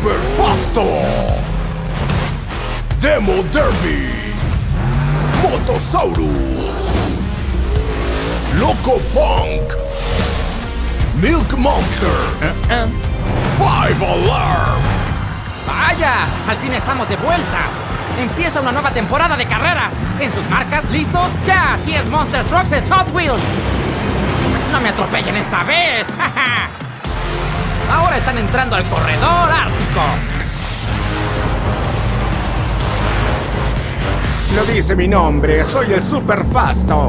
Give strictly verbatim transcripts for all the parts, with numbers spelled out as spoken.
Super Fasto, Demo Derby, Motosaurus, Loco Punk, Milk Monster, Uh-uh. Five Alarm. ¡Vaya! ¡Al fin estamos de vuelta! Empieza una nueva temporada de carreras. ¿En sus marcas? ¿Listos? ¡Ya! Si es Monster Trucks, es Hot Wheels. ¡No me atropellen esta vez! Ahora están entrando al corredor ártico. No dice mi nombre, soy el Super Fasto.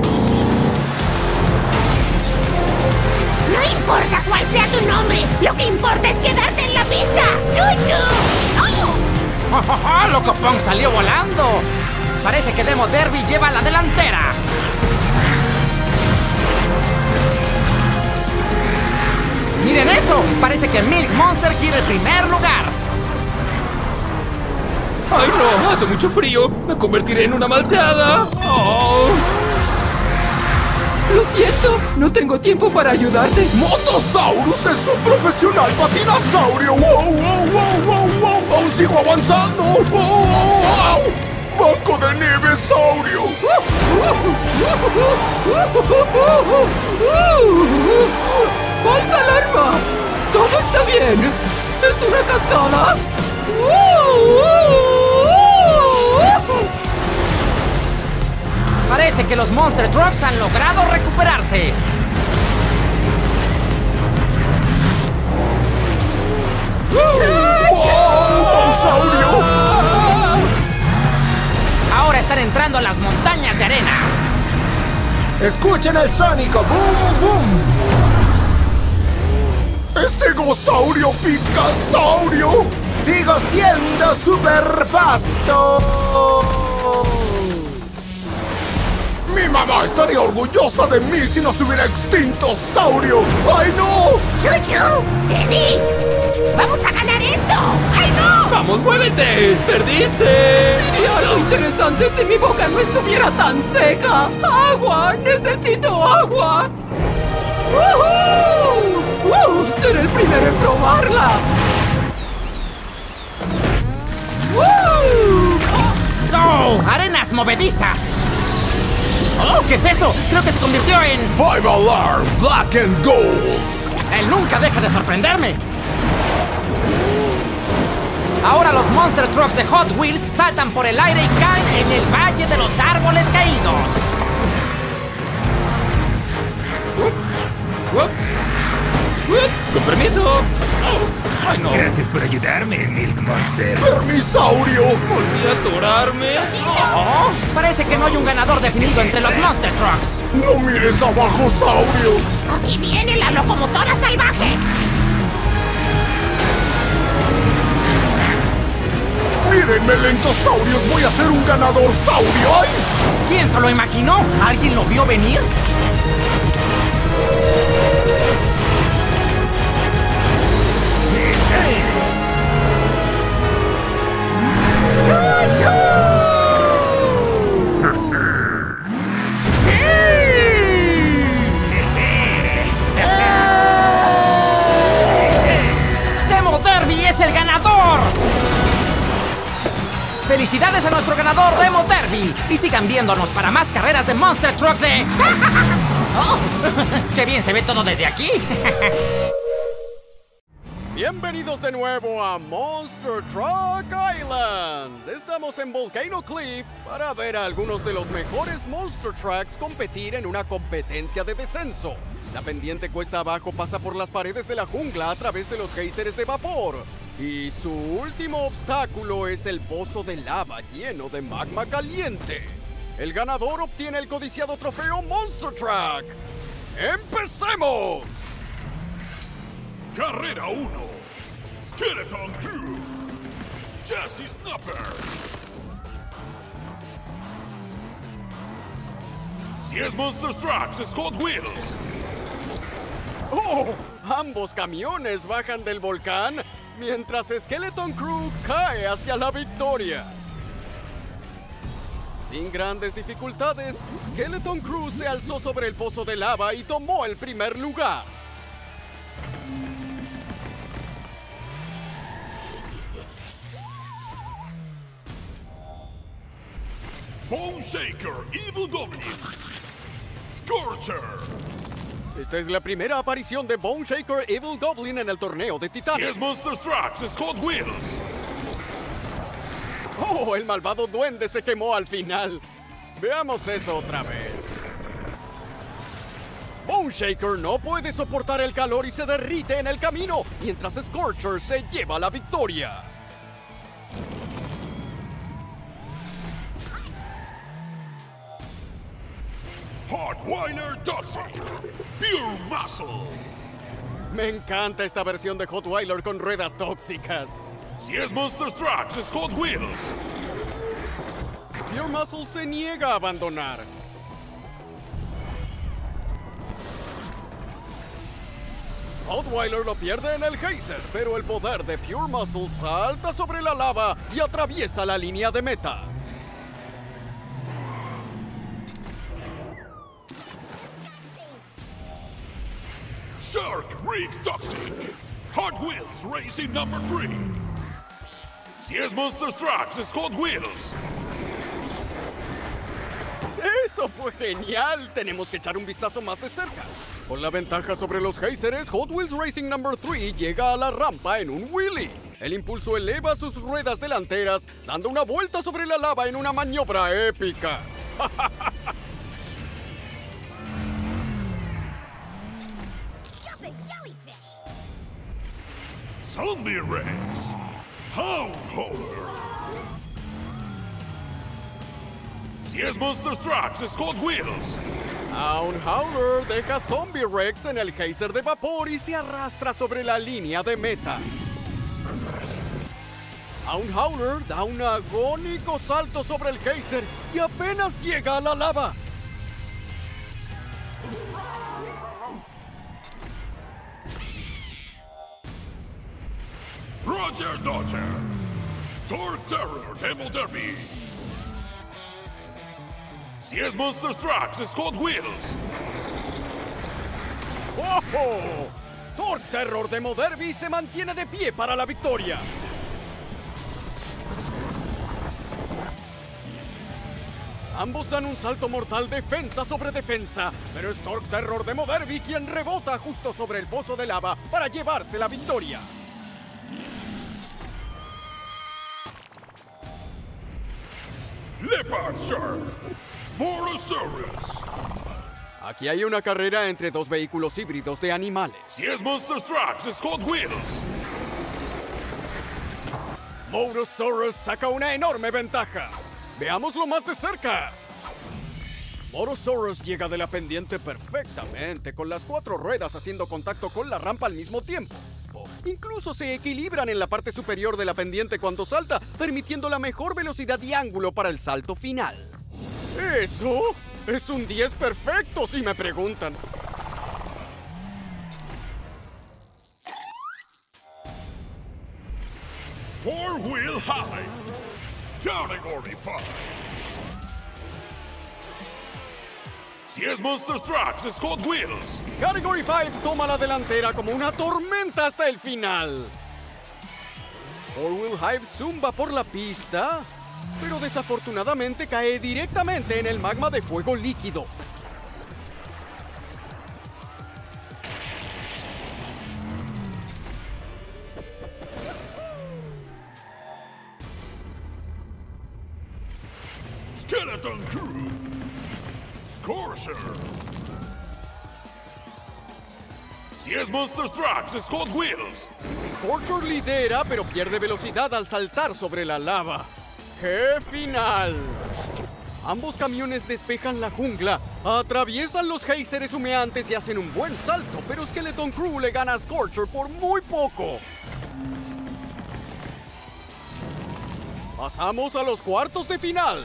No importa cuál sea tu nombre, lo que importa es quedarte en la pista. ¡Chuchu! ¡Oh! ¡Oh, oh, oh! ¡Loco Pong salió volando! Parece que Demo Derby lleva la delantera. ¡Miren eso! Parece que Milk Monster quiere el primer lugar. ¡Ay, no! ¡Hace mucho frío! ¡Me convertiré en una malteada! ¡Oh! Lo siento, no tengo tiempo para ayudarte. Motosaurus es un profesional patinosaurio. ¡Wow, wow, wow, wow, wow! ¡Aún sigo avanzando! ¡Wow, wow, wow! ¡Banco de nievesaurio! ¡Falsa alarma! ¡Todo está bien! ¿Es una cascada? Parece que los Monster Trucks han logrado recuperarse. ¡Wow, saurio! Ahora están entrando a las montañas de arena. Escuchen el sónico, boom, boom. ¡Este gosaurio picasaurio! Sigo siendo Super Fasto. Mi mamá estaría orgullosa de mí si no se hubiera extinto saurio. ¡Ay, no! ¡Chuchu! ¡Teddy! ¡Vamos a ganar esto! ¡Ay, no! ¡Vamos, muévete! ¡Perdiste! Diría algo interesante si mi boca no estuviera tan seca. ¡Agua! ¡Necesito agua! ¡Woohoo! ¡Uh! ¡Seré el primero en probarla! ¡Woo! ¡No! ¡Arenas movedizas! ¡Oh! ¿Qué es eso? Creo que se convirtió en... Five Alarm Black and Gold. Él nunca deja de sorprenderme. Ahora los Monster Trucks de Hot Wheels saltan por el aire y caen en el Valle de los Árboles Caídos. Uh, uh, uh, ¡Con permiso! Oh, ¡ay, no! Gracias por ayudarme, Milk Monster. ¡Permisaurio! ¡Volví a atorarme! Oh, parece que no hay un ganador definido entre los Monster Trucks. ¡No mires abajo, saurio! ¡Aquí viene la locomotora salvaje! ¡Mírenme, lentosaurios! ¡Voy a ser un ganador saurio! ¡Ay! ¿Quién se lo imaginó? ¿Alguien lo vio venir? ¡Demo Derby es el ganador! ¡Felicidades a nuestro ganador, Demo Derby! Y sigan viéndonos para más carreras de Monster Truck de... ¡Oh! ¡Qué bien se ve todo desde aquí! Bienvenidos de nuevo a Monster Truck Island. Estamos en Volcano Cliff para ver a algunos de los mejores Monster Trucks competir en una competencia de descenso. La pendiente cuesta abajo pasa por las paredes de la jungla a través de los géiseres de vapor. Y su último obstáculo es el pozo de lava lleno de magma caliente. El ganador obtiene el codiciado trofeo Monster Truck. ¡Empecemos! Carrera uno. Skeleton Crew. Jesse Snapper. Si es Monster Trucks, es Hot Wheels. ¡Oh! Ambos camiones bajan del volcán mientras Skeleton Crew cae hacia la victoria. Sin grandes dificultades, Skeleton Crew se alzó sobre el pozo de lava y tomó el primer lugar. Bone Shaker Evil Goblin. Scorcher. Esta es la primera aparición de Bone Shaker Evil Goblin en el torneo de Si Titanes. es Monster Trucks, es Hot Wheels. ¡Oh! El malvado duende se quemó al final. Veamos eso otra vez. Bone Shaker no puede soportar el calor y se derrite en el camino, mientras Scorcher se lleva la victoria. Hotwire Toxic. Pure Muscle. Me encanta esta versión de Hotwire con ruedas tóxicas. Si es Monster Trucks, es Hot Wheels. Pure Muscle se niega a abandonar. Hotwire lo pierde en el geyser, pero el poder de Pure Muscle salta sobre la lava y atraviesa la línea de meta. Shark Rig Toxic. Hot Wheels Racing number three. Si es Monster Trucks, es Hot Wheels. ¡Eso fue genial! Tenemos que echar un vistazo más de cerca. Con la ventaja sobre los geysers, Hot Wheels Racing number three llega a la rampa en un wheelie. El impulso eleva sus ruedas delanteras, dando una vuelta sobre la lava en una maniobra épica. Zombie Rex. Hound Hauler. Si es Monster Trucks, es Hot Wheels. Hound Hauler deja Zombie Rex en el geyser de vapor y se arrastra sobre la línea de meta. Hound Hauler da un agónico salto sobre el geyser y apenas llega a la lava. Roger Dodger. Torque Terror Demo Derby. Si es Monster Trucks, es Hot Wheels. ¡Oh! Torque Terror Demo Derby se mantiene de pie para la victoria. Ambos dan un salto mortal defensa sobre defensa, pero es Torque Terror Demo Derby quien rebota justo sobre el pozo de lava para llevarse la victoria. Leopard Shark. Morosaurus. Aquí hay una carrera entre dos vehículos híbridos de animales. Si es Monster Trucks, es Hot Wheels. Morosaurus saca una enorme ventaja. Veámoslo más de cerca. Morosaurus llega de la pendiente perfectamente, con las cuatro ruedas haciendo contacto con la rampa al mismo tiempo. Incluso se equilibran en la parte superior de la pendiente cuando salta, permitiendo la mejor velocidad y ángulo para el salto final. ¡Eso es un diez perfecto, si me preguntan! Four Wheel High. Category five. Si es Monster Trucks, es Hot Wheels. Category cinco toma la delantera como una tormenta hasta el final. Four Wheel Hive zumba por la pista, pero desafortunadamente cae directamente en el magma de fuego líquido. Skeleton Crew. Scorcher. Si es Monster Trucks, es Hot Wheels. Scorcher lidera, pero pierde velocidad al saltar sobre la lava. ¡Qué final! Ambos camiones despejan la jungla, atraviesan los geysers humeantes y hacen un buen salto, pero Skeleton Crew le gana a Scorcher por muy poco. Pasamos a los cuartos de final.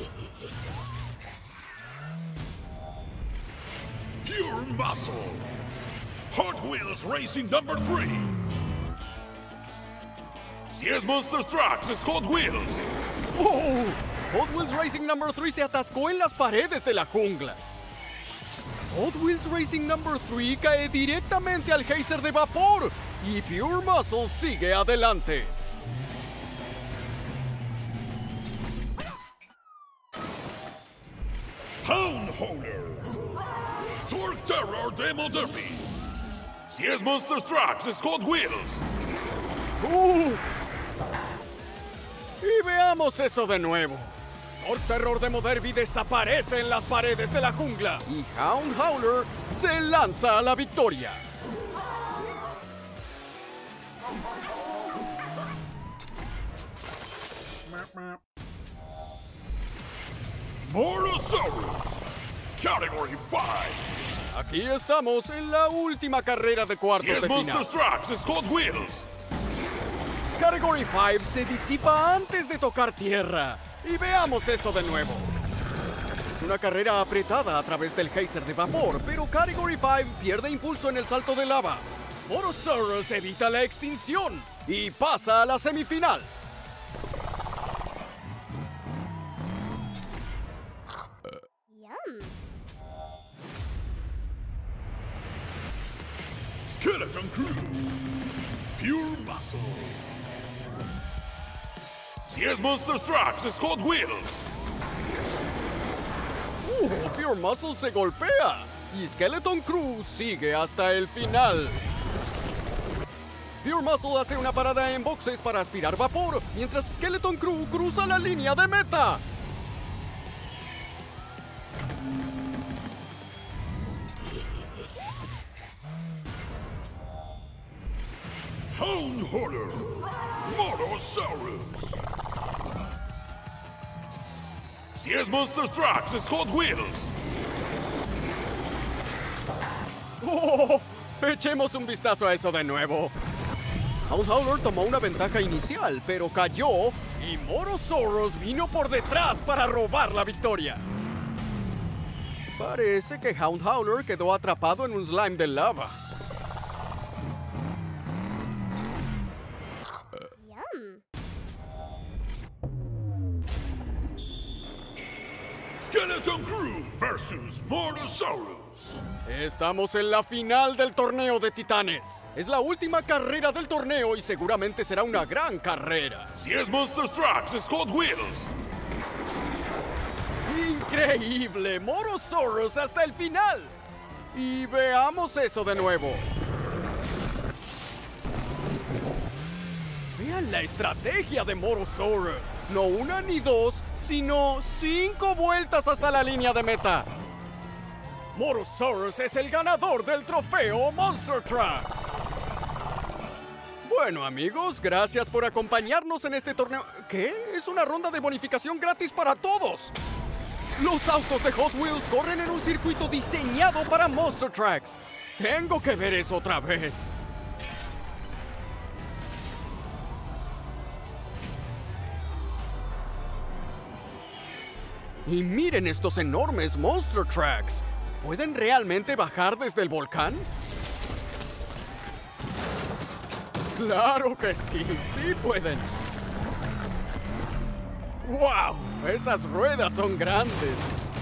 Pure Muscle. Hot Wheels Racing number three. Si es Monster Trucks, es Hot Wheels. ¡Oh! Hot Wheels Racing number three se atascó en las paredes de la jungla. Hot Wheels Racing number three cae directamente al geyser de vapor y Pure Muscle sigue adelante. Hound Howler. Torque Terror Demo Derby. Si es Monster Trucks, es Hot Wheels. Uh. Y veamos eso de nuevo. Torque Terror Demo Derby desaparece en las paredes de la jungla y Hound Howler se lanza a la victoria. Morosaurus, Category cinco. Aquí estamos en la última carrera de cuartos Si es de Monster final. Trucks, es Hot Wheels. Category cinco se disipa antes de tocar tierra. Y veamos eso de nuevo. Es una carrera apretada a través del geyser de vapor, pero Category cinco pierde impulso en el salto de lava. Morosaurus evita la extinción y pasa a la semifinal. Skeleton Crew, Pure Muscle. Si es Monster Trucks, es Hot Wheels. Uh, Pure Muscle se golpea y Skeleton Crew sigue hasta el final. Pure Muscle hace una parada en boxes para aspirar vapor, mientras Skeleton Crew cruza la línea de meta. Hound Howler, Morosaurus. Si es Monster Trucks, es Hot Wheels. Oh, echemos un vistazo a eso de nuevo. Hound Howler tomó una ventaja inicial, pero cayó y Morosaurus vino por detrás para robar la victoria. Parece que Hound Howler quedó atrapado en un slime de lava. Skeleton Crew versus Morosaurus. Estamos en la final del torneo de titanes. Es la última carrera del torneo y seguramente será una gran carrera. Si es Monster Trucks, es Hot Wheels. ¡Increíble! Morosaurus hasta el final. Y veamos eso de nuevo. Vean la estrategia de Morosaurus. No una ni dos, sino cinco vueltas hasta la línea de meta. Morosaurus es el ganador del trofeo Monster Trucks. Bueno, amigos, gracias por acompañarnos en este torneo. ¿Qué? Es una ronda de bonificación gratis para todos. Los autos de Hot Wheels corren en un circuito diseñado para Monster Trucks. Tengo que ver eso otra vez. Y miren estos enormes Monster Trucks. ¿Pueden realmente bajar desde el volcán? ¡Claro que sí! ¡Sí pueden! ¡Wow! Esas ruedas son grandes.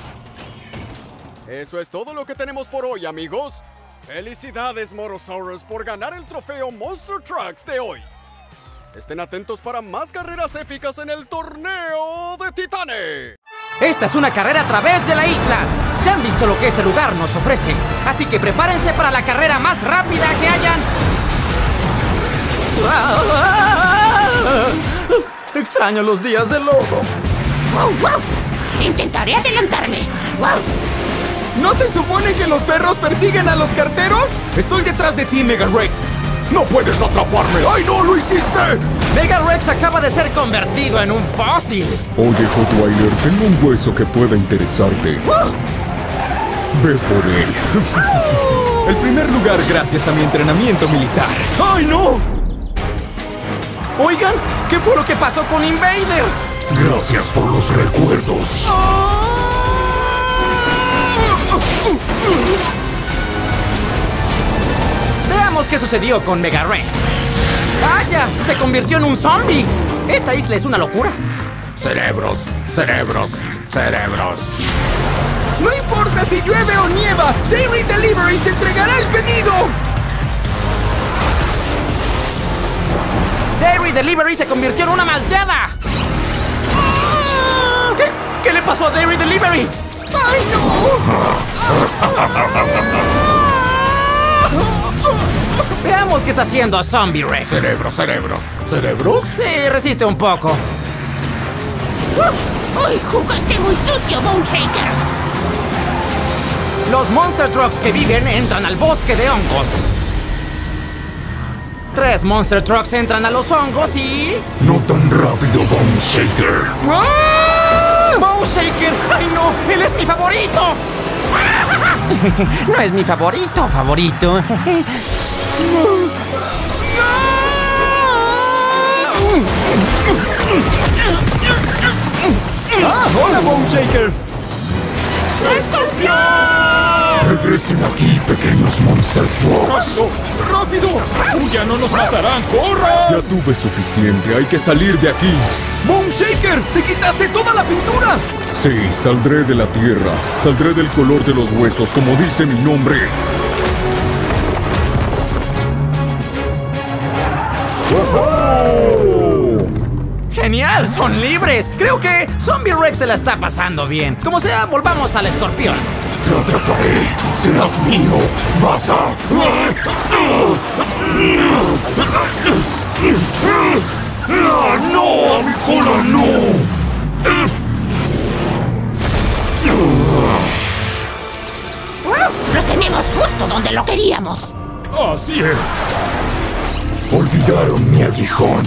Eso es todo lo que tenemos por hoy, amigos. ¡Felicidades, Morosaurus, por ganar el trofeo Monster Trucks de hoy! Estén atentos para más carreras épicas en el torneo de Titanes. Esta es una carrera a través de la isla. Ya han visto lo que este lugar nos ofrece. Así que prepárense para la carrera más rápida que hayan. Extraño los días de lodo. ¡Wow, wow! Intentaré adelantarme. ¡Wow! ¿No se supone que los perros persiguen a los carteros? Estoy detrás de ti, Mega Rex. ¡No puedes atraparme! ¡Ay, no! ¡Lo hiciste! Mega Rex acaba de ser convertido en un fósil. Oye, Hotweiler, tengo un hueso que pueda interesarte. ¡Uh! Ve por él. El primer lugar gracias a mi entrenamiento militar. ¡Ay, no! Oigan, ¿qué fue lo que pasó con Invader? Gracias por los recuerdos. Veamos qué sucedió con Mega Rex. ¡Vaya! ¡Se convirtió en un zombie! Esta isla es una locura. Cerebros, cerebros, cerebros. No importa si llueve o nieva, Dairy Delivery te entregará el pedido. Dairy Delivery se convirtió en una malteada. ¿Qué? ¿Qué le pasó a Dairy Delivery? ¡Ay, no! Veamos qué está haciendo Zombie Rex. Cerebros, cerebros. ¿Cerebros? Sí, resiste un poco. ¡Hoy jugaste muy sucio, Bone Shaker! Los Monster Trucks que viven entran al bosque de hongos. Tres Monster Trucks entran a los hongos y... No tan rápido, Bone Shaker. ¡Ah! ¡Bone Shaker! ¡Ay, no! ¡Él es mi favorito! No es mi favorito, favorito. ¡Ah! ¡Hola, Bone Shaker! ¡Escorpión! Regresen aquí, pequeños Monster Trucks. ¡Rápido! ¡Ya no nos matarán! ¡Corra! Ya tuve suficiente, hay que salir de aquí. ¡Bone Shaker! ¡Te quitaste toda la pintura! Sí, saldré de la tierra. Saldré del color de los huesos, como dice mi nombre. ¡Oh! ¡Genial! ¡Son libres! Creo que Zombie Rex se la está pasando bien. Como sea, volvamos al escorpión. Te atraparé. Serás mío. Vas a... ¡No, no! ¡A mi cola no! Lo tenemos justo donde lo queríamos. Así es. Olvidaron mi aguijón.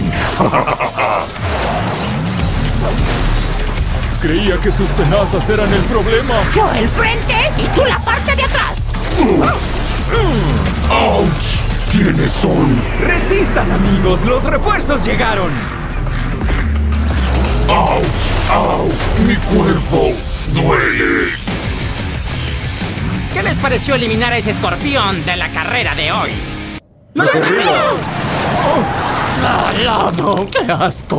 Creía que sus tenazas eran el problema. Yo el frente y tú la parte de atrás. ¡Auch! ¿Quiénes son? ¡Resistan, amigos! ¡Los refuerzos llegaron! ¡Auch! ¡Au! ¡Mi cuerpo duele! ¿Qué les pareció eliminar a ese escorpión de la carrera de hoy? ¡La carrera! ¡Ah, lodo! ¡Qué asco!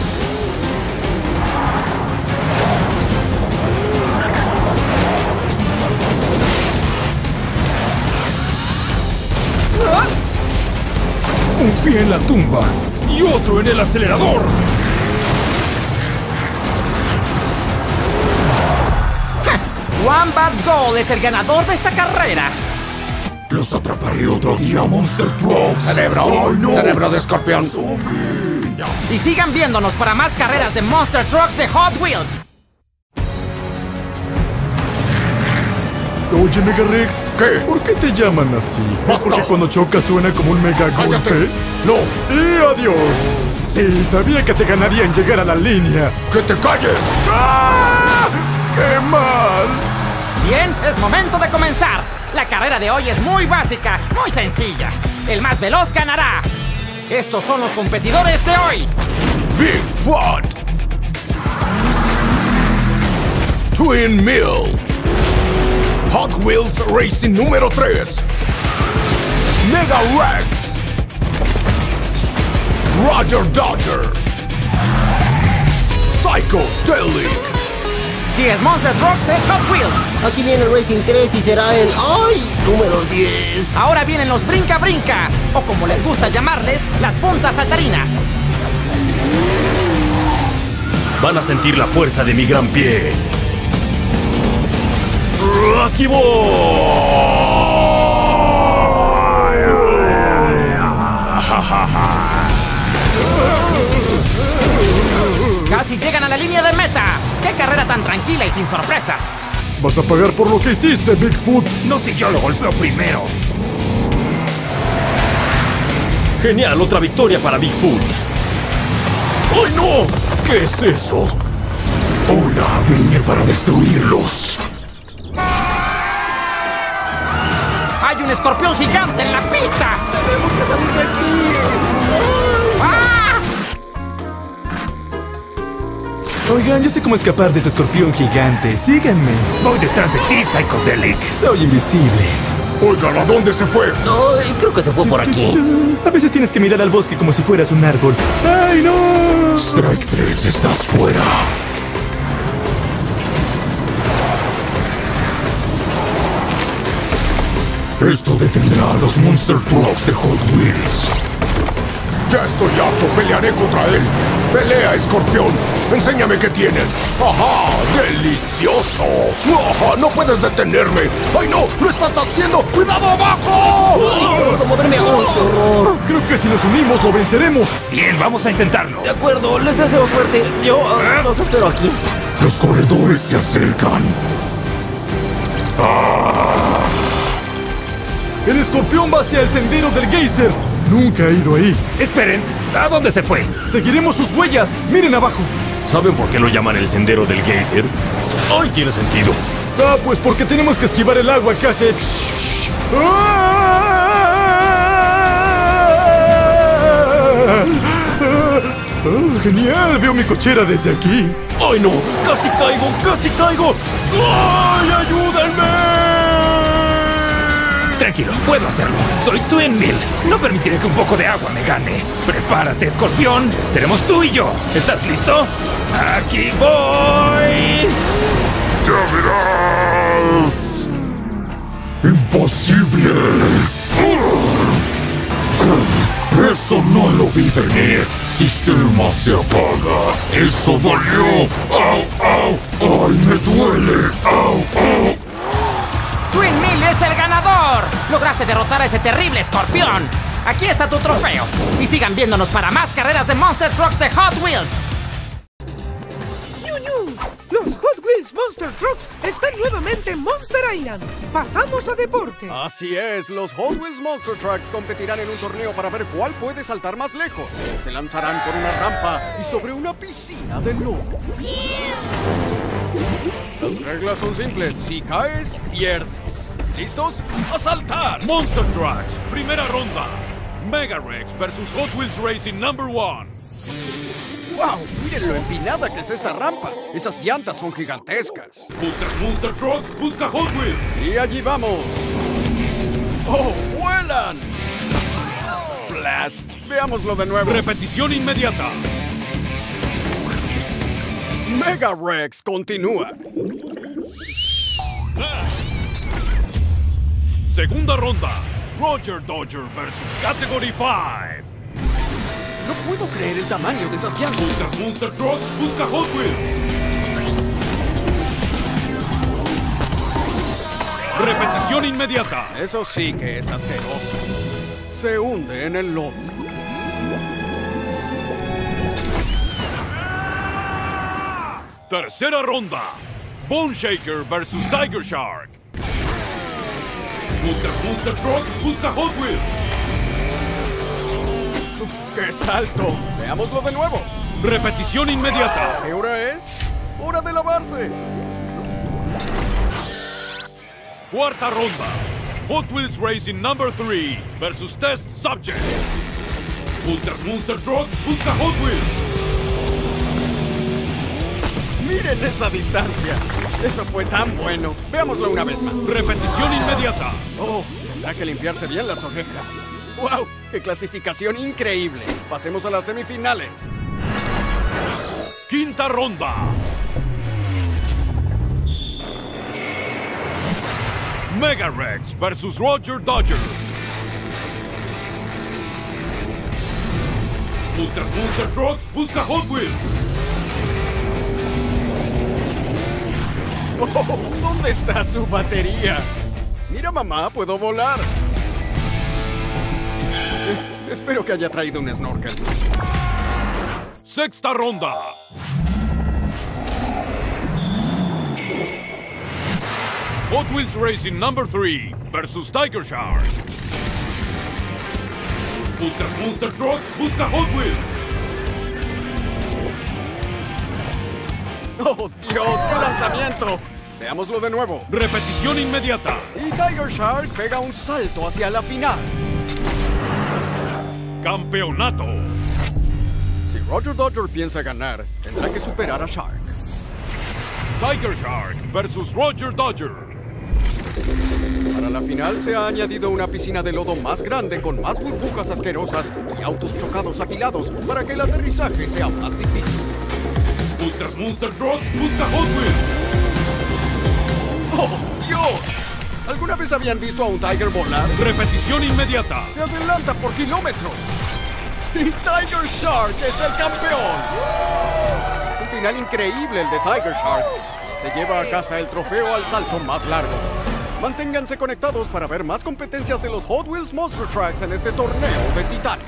Un pie en la tumba y otro en el acelerador. Wombat Gold es el ganador de esta carrera. Los atraparé otro día, Monster Trucks. Cerebro. ¡Ay, no! Cerebro de escorpión. Y sigan viéndonos para más carreras de Monster Trucks de Hot Wheels. Oye, Mega Rex. ¿Qué? ¿Por qué te llaman así? Basta. ¿Porque cuando chocas suena como un mega golpe? ¡Cállate! ¡No! ¡Y adiós! Sí, sabía que te ganaría en llegar a la línea. ¡Que te calles! ¡Ah! ¡Qué mal! Bien, es momento de comenzar. La carrera de hoy es muy básica, muy sencilla. El más veloz ganará. Estos son los competidores de hoy. Bigfoot. Twin Mill. Hot Wheels Racing número tres. Mega Rex. Roger Dodger. Psychedelic. Si es Monster Trucks, es Hot Wheels. Aquí viene el Racing tres y será el... ¡Ay! Número diez. Ahora vienen los Brinca Brinca, o como les gusta llamarles, las puntas saltarinas. Van a sentir la fuerza de mi gran pie. ¡Aquí voy! Casi llegan a la línea de meta. ¡Qué carrera tan tranquila y sin sorpresas! Vas a pagar por lo que hiciste, Bigfoot. No si yo lo golpeo primero. Genial, otra victoria para Bigfoot. ¡Ay, no! ¿Qué es eso? Hola, vine para destruirlos. ¡Hay un escorpión gigante en la pista! ¡Tenemos que salir de aquí! ¡Ah! Oigan, yo sé cómo escapar de ese escorpión gigante. Síganme. Voy detrás de ti, Psychedelic. Soy invisible. Oigan, ¿a dónde se fue? Ay, creo que se fue por aquí. A veces tienes que mirar al bosque como si fueras un árbol. ¡Ay, no! Strike tres, estás fuera. Esto detendrá a los Monster Trucks de Hot Wheels. Ya estoy harto, pelearé contra él. Pelea, escorpión. Enséñame qué tienes. ¡Ajá! ¡Delicioso! ¡Ajá! ¡No puedes detenerme! ¡Ay, no! ¡Lo estás haciendo! ¡Cuidado abajo! No puedo moverme. ¡Ay, qué horror! Creo que si nos unimos lo venceremos. Bien, vamos a intentarlo. De acuerdo, les deseo suerte. Yo uh, los espero aquí. Los corredores se acercan. ¡Ah! El escorpión va hacia el sendero del geyser. Nunca he ido ahí. Esperen, ¿a dónde se fue? Seguiremos sus huellas. Miren abajo. ¿Saben por qué lo llaman el sendero del geyser? ¡Ay, tiene sentido! Ah, pues porque tenemos que esquivar el agua que hace... Oh, genial, veo mi cochera desde aquí. ¡Ay, no! ¡Casi caigo! ¡Casi caigo! ¡Ay, ayúdenme! Tranquilo, puedo hacerlo. Soy Twin Mill. No permitiré que un poco de agua me gane. Prepárate, escorpión. Seremos tú y yo. ¿Estás listo? ¡Aquí voy! ¡Ya verás! ¡Imposible! Eso no lo vi venir. Sistema se apaga. Eso dolió. ¡Au, au! ¡Ay, me duele! ¡Au, au! Twin Mill es el ganador. Lograste derrotar a ese terrible escorpión. Aquí está tu trofeo. Y sigan viéndonos para más carreras de Monster Trucks de Hot Wheels. Los Hot Wheels Monster Trucks están nuevamente en Monster Island. Pasamos a deporte. Así es, los Hot Wheels Monster Trucks competirán en un torneo para ver cuál puede saltar más lejos. Se lanzarán por una rampa y sobre una piscina de lodo. Las reglas son simples. Si caes, pierdes. ¿Listos? ¡A saltar! Monster Trucks, primera ronda. Mega Rex versus Hot Wheels Racing Number One. ¡Wow! ¡Miren lo empinada que es esta rampa! Esas llantas son gigantescas. ¿Buscas Monster Trucks? ¡Busca Hot Wheels! Y allí vamos. ¡Oh! ¡Vuelan! ¡Splash! Veámoslo de nuevo. Repetición inmediata. Mega Rex continúa. Segunda ronda. Roger Dodger versus Category cinco. No puedo creer el tamaño de esas llantas. ¿Buscas Monster Trucks? Busca Hot Wheels. Repetición inmediata. Eso sí que es asqueroso. Se hunde en el lodo. Tercera ronda. Bone Shaker versus Tiger Shark. ¿Buscas Monster Trucks? Busca Hot Wheels. ¡Qué salto! Veámoslo de nuevo. Repetición inmediata. ¿Qué hora es? ¡Hora de lavarse! Cuarta ronda. Hot Wheels Racing Number three versus Test Subject. ¿Buscas Monster Trucks? Busca Hot Wheels. ¡Miren esa distancia! Eso fue tan bueno. Veámoslo una vez más. Repetición inmediata. Oh, tendrá que limpiarse bien las orejas. ¡Wow! ¡Qué clasificación increíble! Pasemos a las semifinales. Quinta ronda. Mega Rex versus Roger Dodger. ¿Buscas Monster Trucks? Busca Hot Wheels. Oh, ¿dónde está su batería? Mira, mamá, puedo volar. Eh, espero que haya traído un snorkel. Sexta ronda. Hot Wheels Racing Number three versus Tiger Shark. ¿Buscas Monster Trucks? Busca Hot Wheels. ¡Oh, Dios! ¡Qué lanzamiento! Veámoslo de nuevo. Repetición inmediata. Y Tiger Shark pega un salto hacia la final. Campeonato. Si Roger Dodger piensa ganar, tendrá que superar a Shark. Tiger Shark versus Roger Dodger. Para la final se ha añadido una piscina de lodo más grande con más burbujas asquerosas y autos chocados apilados para que el aterrizaje sea más difícil. ¿Buscas Monster Trucks? Busca Hot Wheels. ¡Oh, Dios! ¿Alguna vez habían visto a un Tiger volar? Repetición inmediata. Se adelanta por kilómetros. Y Tiger Shark es el campeón. Un final increíble el de Tiger Shark. Se lleva a casa el trofeo al salto más largo. Manténganse conectados para ver más competencias de los Hot Wheels Monster Trucks en este torneo de titanes.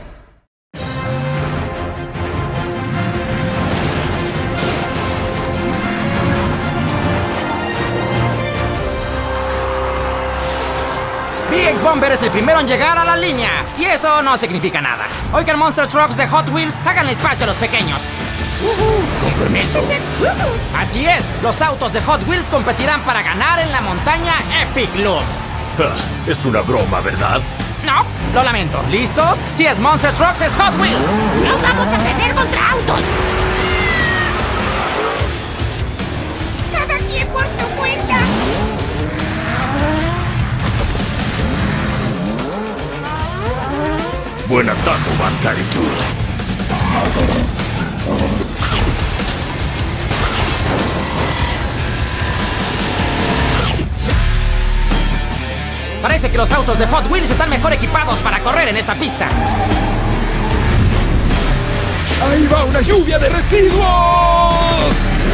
B eight Bomber es el primero en llegar a la línea, y eso no significa nada. Oigan, Monster Trucks de Hot Wheels, hagan espacio a los pequeños. Uh-huh. Con permiso. Así es, los autos de Hot Wheels competirán para ganar en la montaña Epic Loop. Ah, es una broma, ¿verdad? No, lo lamento. ¿Listos? Si es Monster Trucks, es Hot Wheels. ¡No vamos a pelear contra autos! Cada quien por su cuenta. Buen ataque, Bad Attitude. Parece que los autos de Hot Wheels están mejor equipados para correr en esta pista. ¡Ahí va una lluvia de residuos!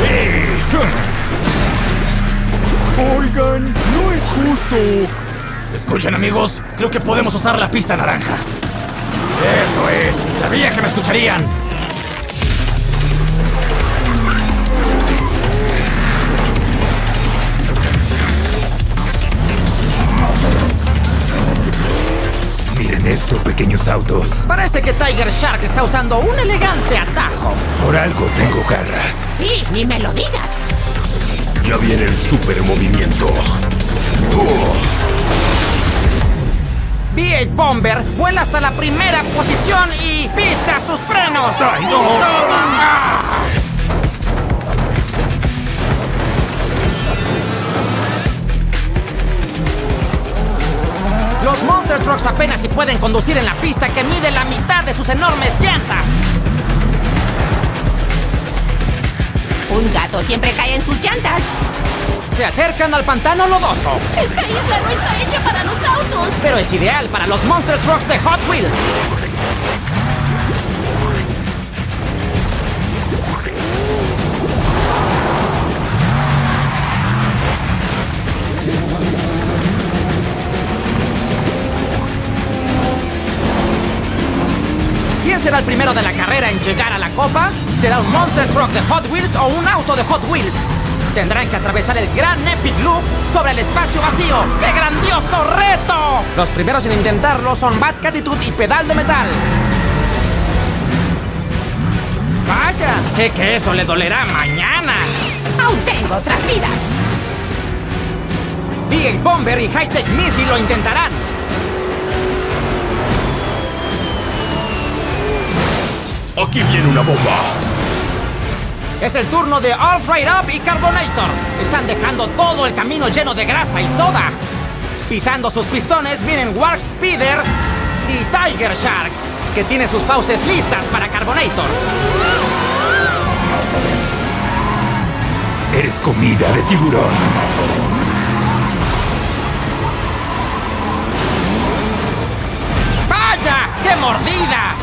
Oigan, no es justo. Escuchen, amigos, creo que podemos usar la pista naranja. Eso es, sabía que me escucharían. Miren esto, pequeños autos. Parece que Tiger Shark está usando un elegante atajo. Por algo tengo garras. Sí, ni me lo digas. Ya viene el super movimiento. Uh. B eight Bomber vuela hasta la primera posición y pisa sus frenos. ¡Ay, no! ¡Ah! Los Monster Trucks apenas si pueden conducir en la pista que mide la mitad de sus enormes llantas. Un gato siempre cae en sus llantas. Se acercan al pantano lodoso. Esta isla no está hecha para los autos. Pero es ideal para los Monster Trucks de Hot Wheels. ¿Quién será el primero de la carrera en llegar a la copa? ¿Será un Monster Truck de Hot Wheels o un auto de Hot Wheels? Tendrán que atravesar el gran Epic Loop sobre el espacio vacío. ¡Qué grandioso reto! Los primeros en intentarlo son Bad Attitude y Pedal de Metal. Vaya, sé que eso le dolerá mañana. Aún tengo otras vidas. B eight Bomber y High Tech Missile lo intentarán. Aquí viene una bomba. Es el turno de All Fried Up y Carbonator. Están dejando todo el camino lleno de grasa y soda. Pisando sus pistones vienen Warp Speeder y Tiger Shark, que tiene sus fauces listas para Carbonator. Eres comida de tiburón. ¡Vaya! ¡Qué mordida!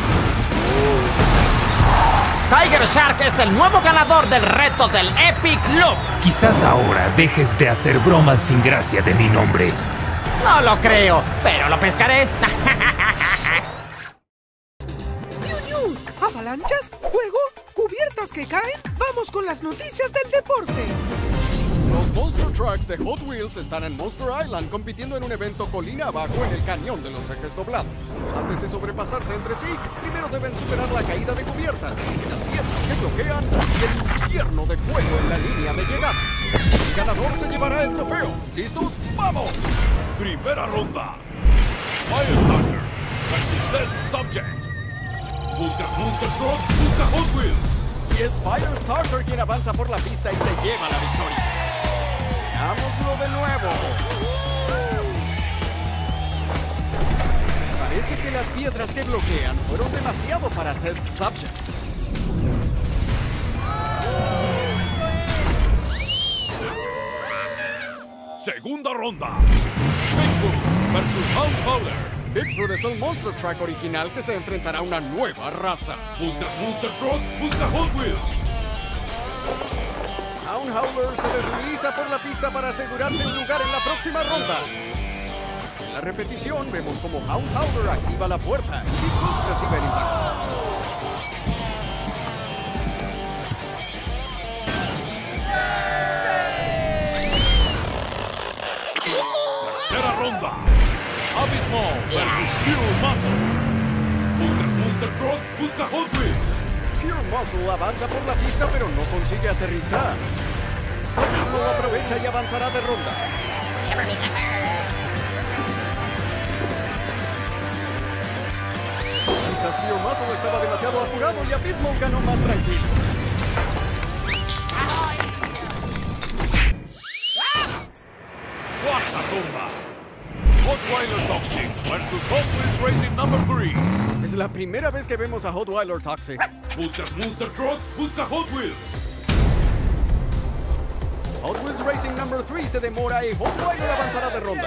Tiger Shark es el nuevo ganador del reto del Epic Loop. Quizás ahora dejes de hacer bromas sin gracia de mi nombre. No lo creo, pero lo pescaré. New News, avalanchas, fuego, cubiertas que caen. Vamos con las noticias del deporte. Los Monster Trucks de Hot Wheels están en Monster Island compitiendo en un evento colina abajo en el cañón de los ejes doblados. Antes de sobrepasarse entre sí, primero deben superar la caída de cubiertas, las piedras que bloquean y el infierno de fuego en la línea de llegada. El ganador se llevará el trofeo. ¿Listos? ¡Vamos! Primera ronda. Firestarter versus Test Subject. ¿Buscas Monster Trucks? Busca Hot Wheels. Y es Firestarter quien avanza por la pista y se lleva la victoria. Veámoslo de nuevo. Parece que las piedras que bloquean fueron demasiado para Test Subject. Segunda ronda. Bigfoot versus Hound Howler. Bigfoot es el Monster Truck original que se enfrentará a una nueva raza. ¿Buscas Monster Trucks? ¡Busca Hot Wheels! Hound Howler se desliza por la pista para asegurarse un lugar en la próxima ronda. En la repetición vemos como Hound Howler activa la puerta y Bigfoot recibe el impacto. Tercera ronda. Abysmal versus Pure Muscle. ¿Buscas Monster Trucks? Busca Hot Wheels. Pure Muscle avanza por la pista pero no consigue aterrizar. Abysmal aprovecha y avanzará de ronda. Quizás Pure Muscle estaba demasiado apurado y Abysmal ganó más tranquilo. Cuarta ronda. Hotweiler Toxic versus Hot Wheels Racing number three. Es la primera vez que vemos a Hotweiler Toxic. ¿Buscas Monster Trucks? Busca Hot Wheels. Hot Wheels Racing number three se demora y Hotweiler avanzará de ronda.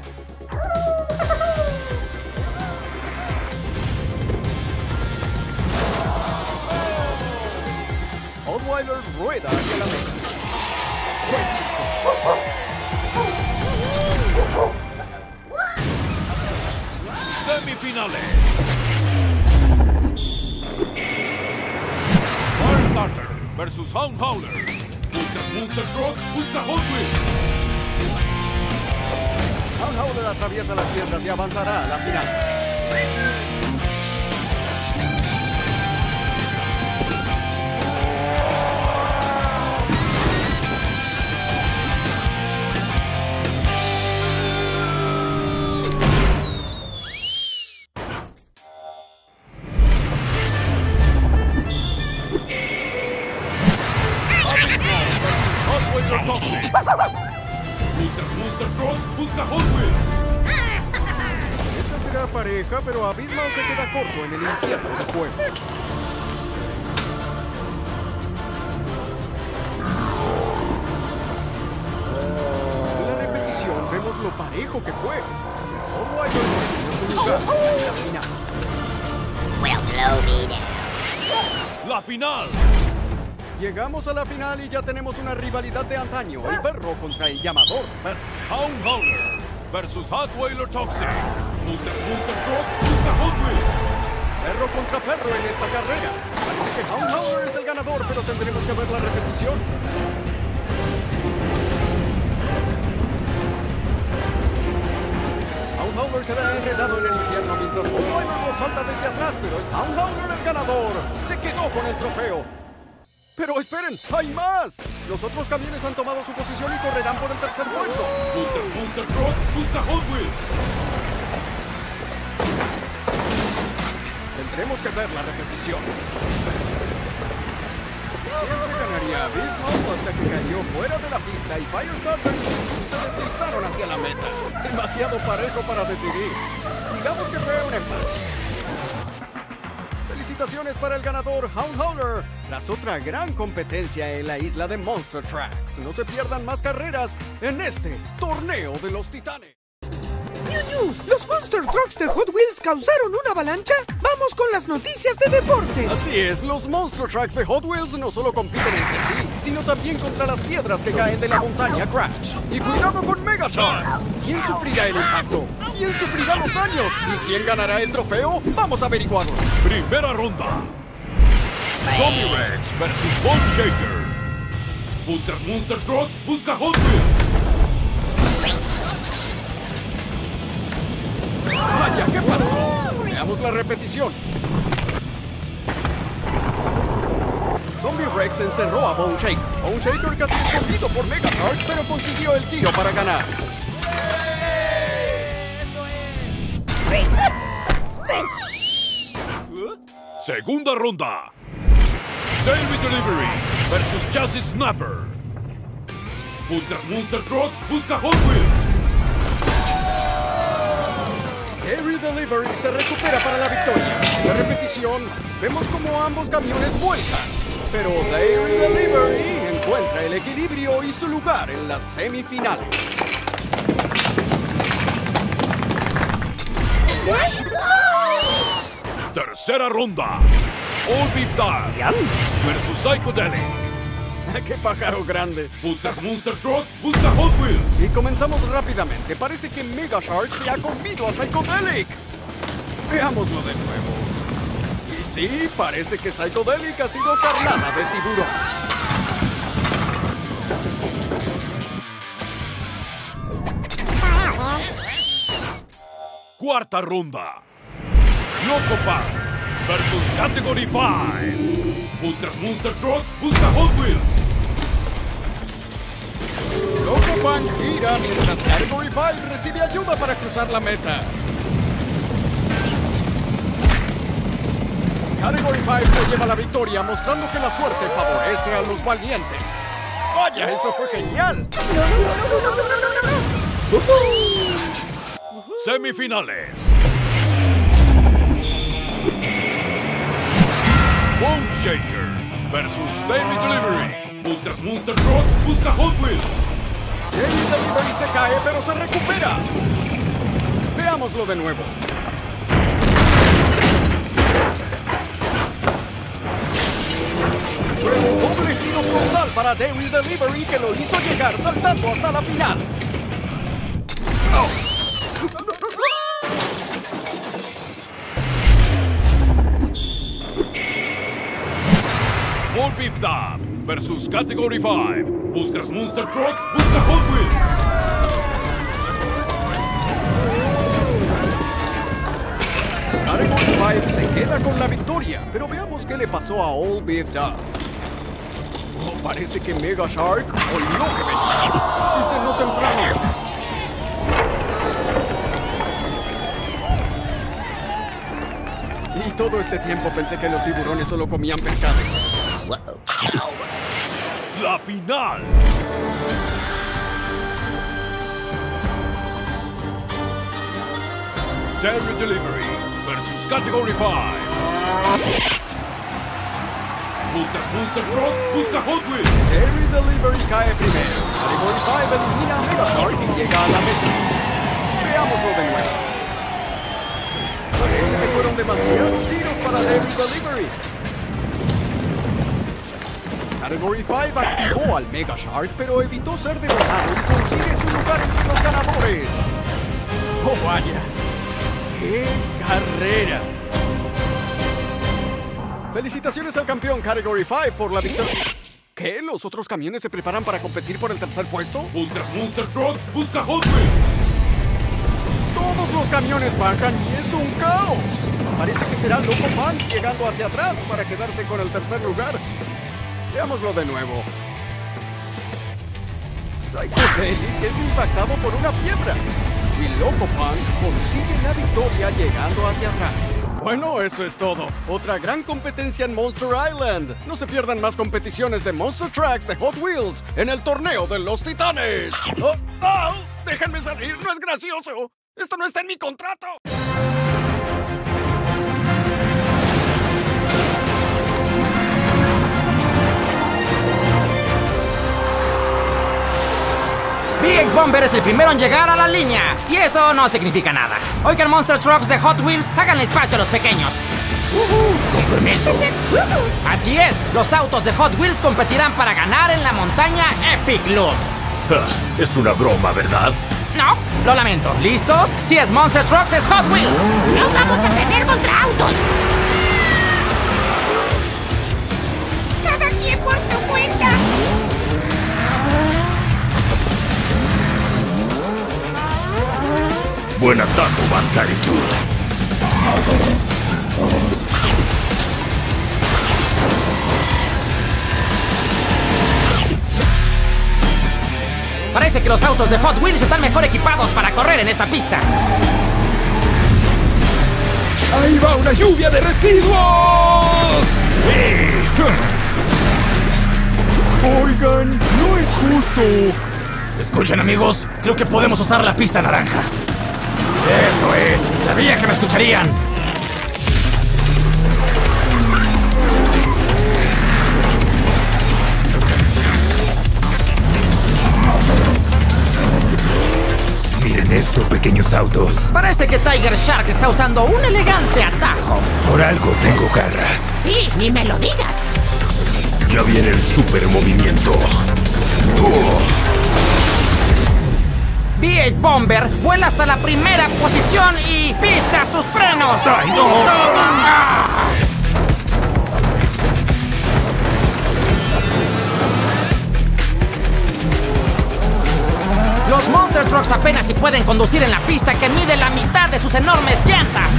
Hotweiler rueda hacia la meta. Buen chico. Semifinales. Firestarter versus Hound Howler. ¿Buscas Monster Trucks? Busca Hot Wheels. Hound Howler atraviesa las piedras y avanzará a la final. Toxic. ¿Buscas Monster Trucks? Busca Hot Wheels. Esta será pareja, pero Abysmal se queda corto en el infierno de fuego. En la repetición vemos lo parejo que fue. Hotweiler consiguió su lugar en la final. Well, blow me down. La final. Llegamos a la final y ya tenemos una rivalidad de antaño. El perro contra el llamador perro. Hound Howler versus Hotweiler Toxic. ¿Buscas Monster Trucks? Busca Hot Wheels. Perro contra perro en esta carrera. Parece que Hound Howler es el ganador, pero tendremos que ver la repetición. Hound Howler queda enredado en el infierno mientras Hotweiler lo salta desde atrás, pero es Hound Howler el ganador. Se quedó con el trofeo. ¡Pero esperen! ¡Hay más! Los otros camiones han tomado su posición y correrán por el tercer puesto. ¿Buscas Monster Trucks? Busca Hot Wheels. Tendremos que ver la repetición. Siempre ganaría Abysmal hasta que cayó fuera de la pista y Firestarter se deslizaron hacia la meta. Demasiado parejo para decidir. Digamos que fue un empate. Felicitaciones para el ganador Hound Howler, tras otra gran competencia en la isla de Monster Trucks. No se pierdan más carreras en este Torneo de los Titanes. New News, ¿los Monster Trucks de Hot Wheels causaron una avalancha? Vamos con las noticias de deporte. Así es, los Monster Trucks de Hot Wheels no solo compiten entre sí, sino también contra las piedras que caen de la montaña Crash. Y cuidado con Mega Shark. ¿Quién sufrirá el impacto? ¿Quién sufrirá los daños? ¿Y quién ganará el trofeo? Vamos a averiguarlo. Primera ronda. Zombie Rex versus Bone Shaker. ¿Buscas Monster Trucks? Busca Hot Wheels. Vaya, ¿qué pasó? Veamos la repetición. Zombie Rex encerró a Bone Shaker. Bone Shaker casi escondido por Mega Shark, pero consiguió el tiro para ganar. Segunda ronda. Daily Delivery versus Chassis Snapper. ¿Buscas Monster Trucks? Busca Hot Wheels. Dairy Delivery se recupera para la victoria. En la repetición, vemos como ambos camiones vuelcan. Pero Dairy Delivery encuentra el equilibrio y su lugar en las semifinales. ¡Wow! Tercera ronda. All Beef Dad versus Psychedelic. ¡Qué pájaro grande! ¿Buscas Monster Trucks? ¡Busca Hot Wheels! Y comenzamos rápidamente. Parece que Mega Shark se ha comido a Psychedelic. Veámoslo de nuevo. Y sí, parece que Psychedelic ha sido carnada de tiburón. Cuarta ronda. Loco Park versus Category cinco. ¿Buscas Monster Trucks? Busca Hot Wheels. Loco Punk gira mientras Category cinco recibe ayuda para cruzar la meta. Category cinco se lleva la victoria, mostrando que la suerte favorece a los valientes. ¡Vaya, eso fue genial! Semifinales. Bone Shaker versus Dairy Delivery. ¿Buscas Monster Trucks? Busca Hot Wheels. Dairy Delivery se cae, pero se recupera. Veámoslo de nuevo. Fue un doble giro frontal para Dairy Delivery que lo hizo llegar saltando hasta la final. ¡Oh! All Beef Dab versus Category cinco. ¿Buscas Monster Trucks? Busca Hot Wheels. Category cinco se queda con la victoria, pero veamos qué le pasó a All Beef Dab. Oh, parece que Mega Shark olió que venía y cenó temprano. Y todo este tiempo pensé que los tiburones solo comían pescado. La final. Dairy Delivery versus Category cinco. ¿Buscas Monster Trucks? Busca Hot Wheels. Dairy Delivery cae primero. Category cinco elimina a Mega Shark y llega a la meta. Veámoslo de nuevo. Parece que fueron demasiados giros para Dairy Delivery. Category cinco activó al Mega Shark, pero evitó ser derrotado y consigue su lugar entre los ganadores. ¡Oh, vaya! ¡Qué carrera! Felicitaciones al campeón Category cinco por la victoria. ¿Qué? ¿Los otros camiones se preparan para competir por el tercer puesto? ¿Buscas Monster Trucks? Busca Hot Wheels. Todos los camiones bajan y es un caos. Parece que será Loco Punk llegando hacia atrás para quedarse con el tercer lugar. Veámoslo de nuevo. Psychedelic es impactado por una piedra y Loco Punk consigue la victoria llegando hacia atrás. Bueno, eso es todo. Otra gran competencia en Monster Island. No se pierdan más competiciones de Monster Trucks de Hot Wheels en el torneo de los Titanes. ¡Oh! ¡Oh! ¡Déjenme salir! ¡No es gracioso! ¡Esto no está en mi contrato! Big Bomber es el primero en llegar a la línea, y eso no significa nada. Oigan, Monster Trucks de Hot Wheels, háganle espacio a los pequeños. Uh-huh. Con permiso. Así es, los autos de Hot Wheels competirán para ganar en la montaña Epic Loop. Es una broma, ¿verdad? No, lo lamento. ¿Listos? Si es Monster Trucks, es Hot Wheels. ¡No vamos a pelear contra autos! ¡Cada quien por su cuenta! Buen ataque, Vantaritude. Parece que los autos de Hot Wheels están mejor equipados para correr en esta pista. ¡Ahí va una lluvia de residuos! Oigan, no es justo. Escuchen, amigos, creo que podemos usar la pista naranja. Eso es, sabía que me escucharían. Miren hacen esto, pequeños autos? Parece que Tiger Shark está usando un elegante atajo. Por algo tengo garras. Sí, ni me lo digas. Ya viene el super movimiento. Oh. V ocho Bomber vuela hasta la primera posición y pisa sus frenos. ¡Ay, no! ¡Ah! Los Monster Trucks apenas si pueden conducir en la pista que mide la mitad de sus enormes llantas.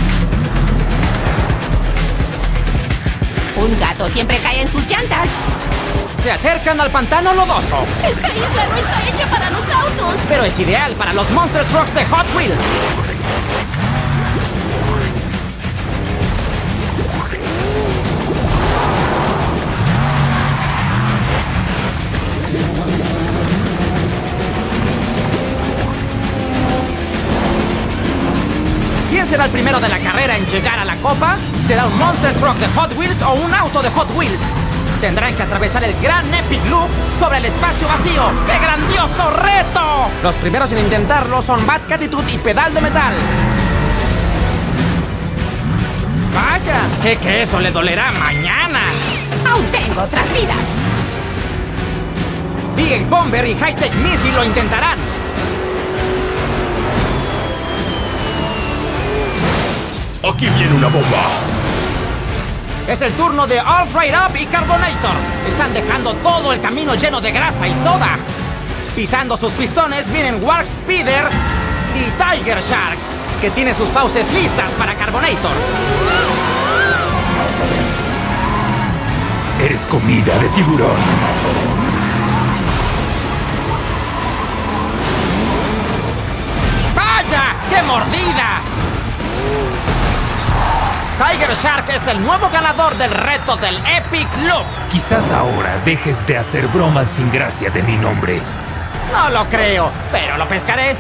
Un gato siempre cae en sus llantas. Se acercan al pantano lodoso. Esta isla no está hecha para los autos. Pero es ideal para los Monster Trucks de Hot Wheels. ¿Quién será el primero de la carrera en llegar a la copa? ¿Será un Monster Truck de Hot Wheels o un auto de Hot Wheels? Tendrán que atravesar el gran Epic Loop sobre el espacio vacío. ¡Qué grandioso reto! Los primeros en intentarlo son Bad Catitude y Pedal de Metal. Vaya, sé que eso le dolerá mañana. Aún tengo otras vidas. V ocho Bomber y High-Tech Missile lo intentarán. Aquí viene una bomba. Es el turno de All Fried Up y Carbonator. Están dejando todo el camino lleno de grasa y soda. Pisando sus pistones vienen Warp Speeder y Tiger Shark, que tiene sus fauces listas para Carbonator. Eres comida de tiburón. ¡Vaya! ¡Qué mordida! Tiger Shark es el nuevo ganador del reto del Epic Loop. Quizás ahora dejes de hacer bromas sin gracia de mi nombre. No lo creo, pero lo pescaré.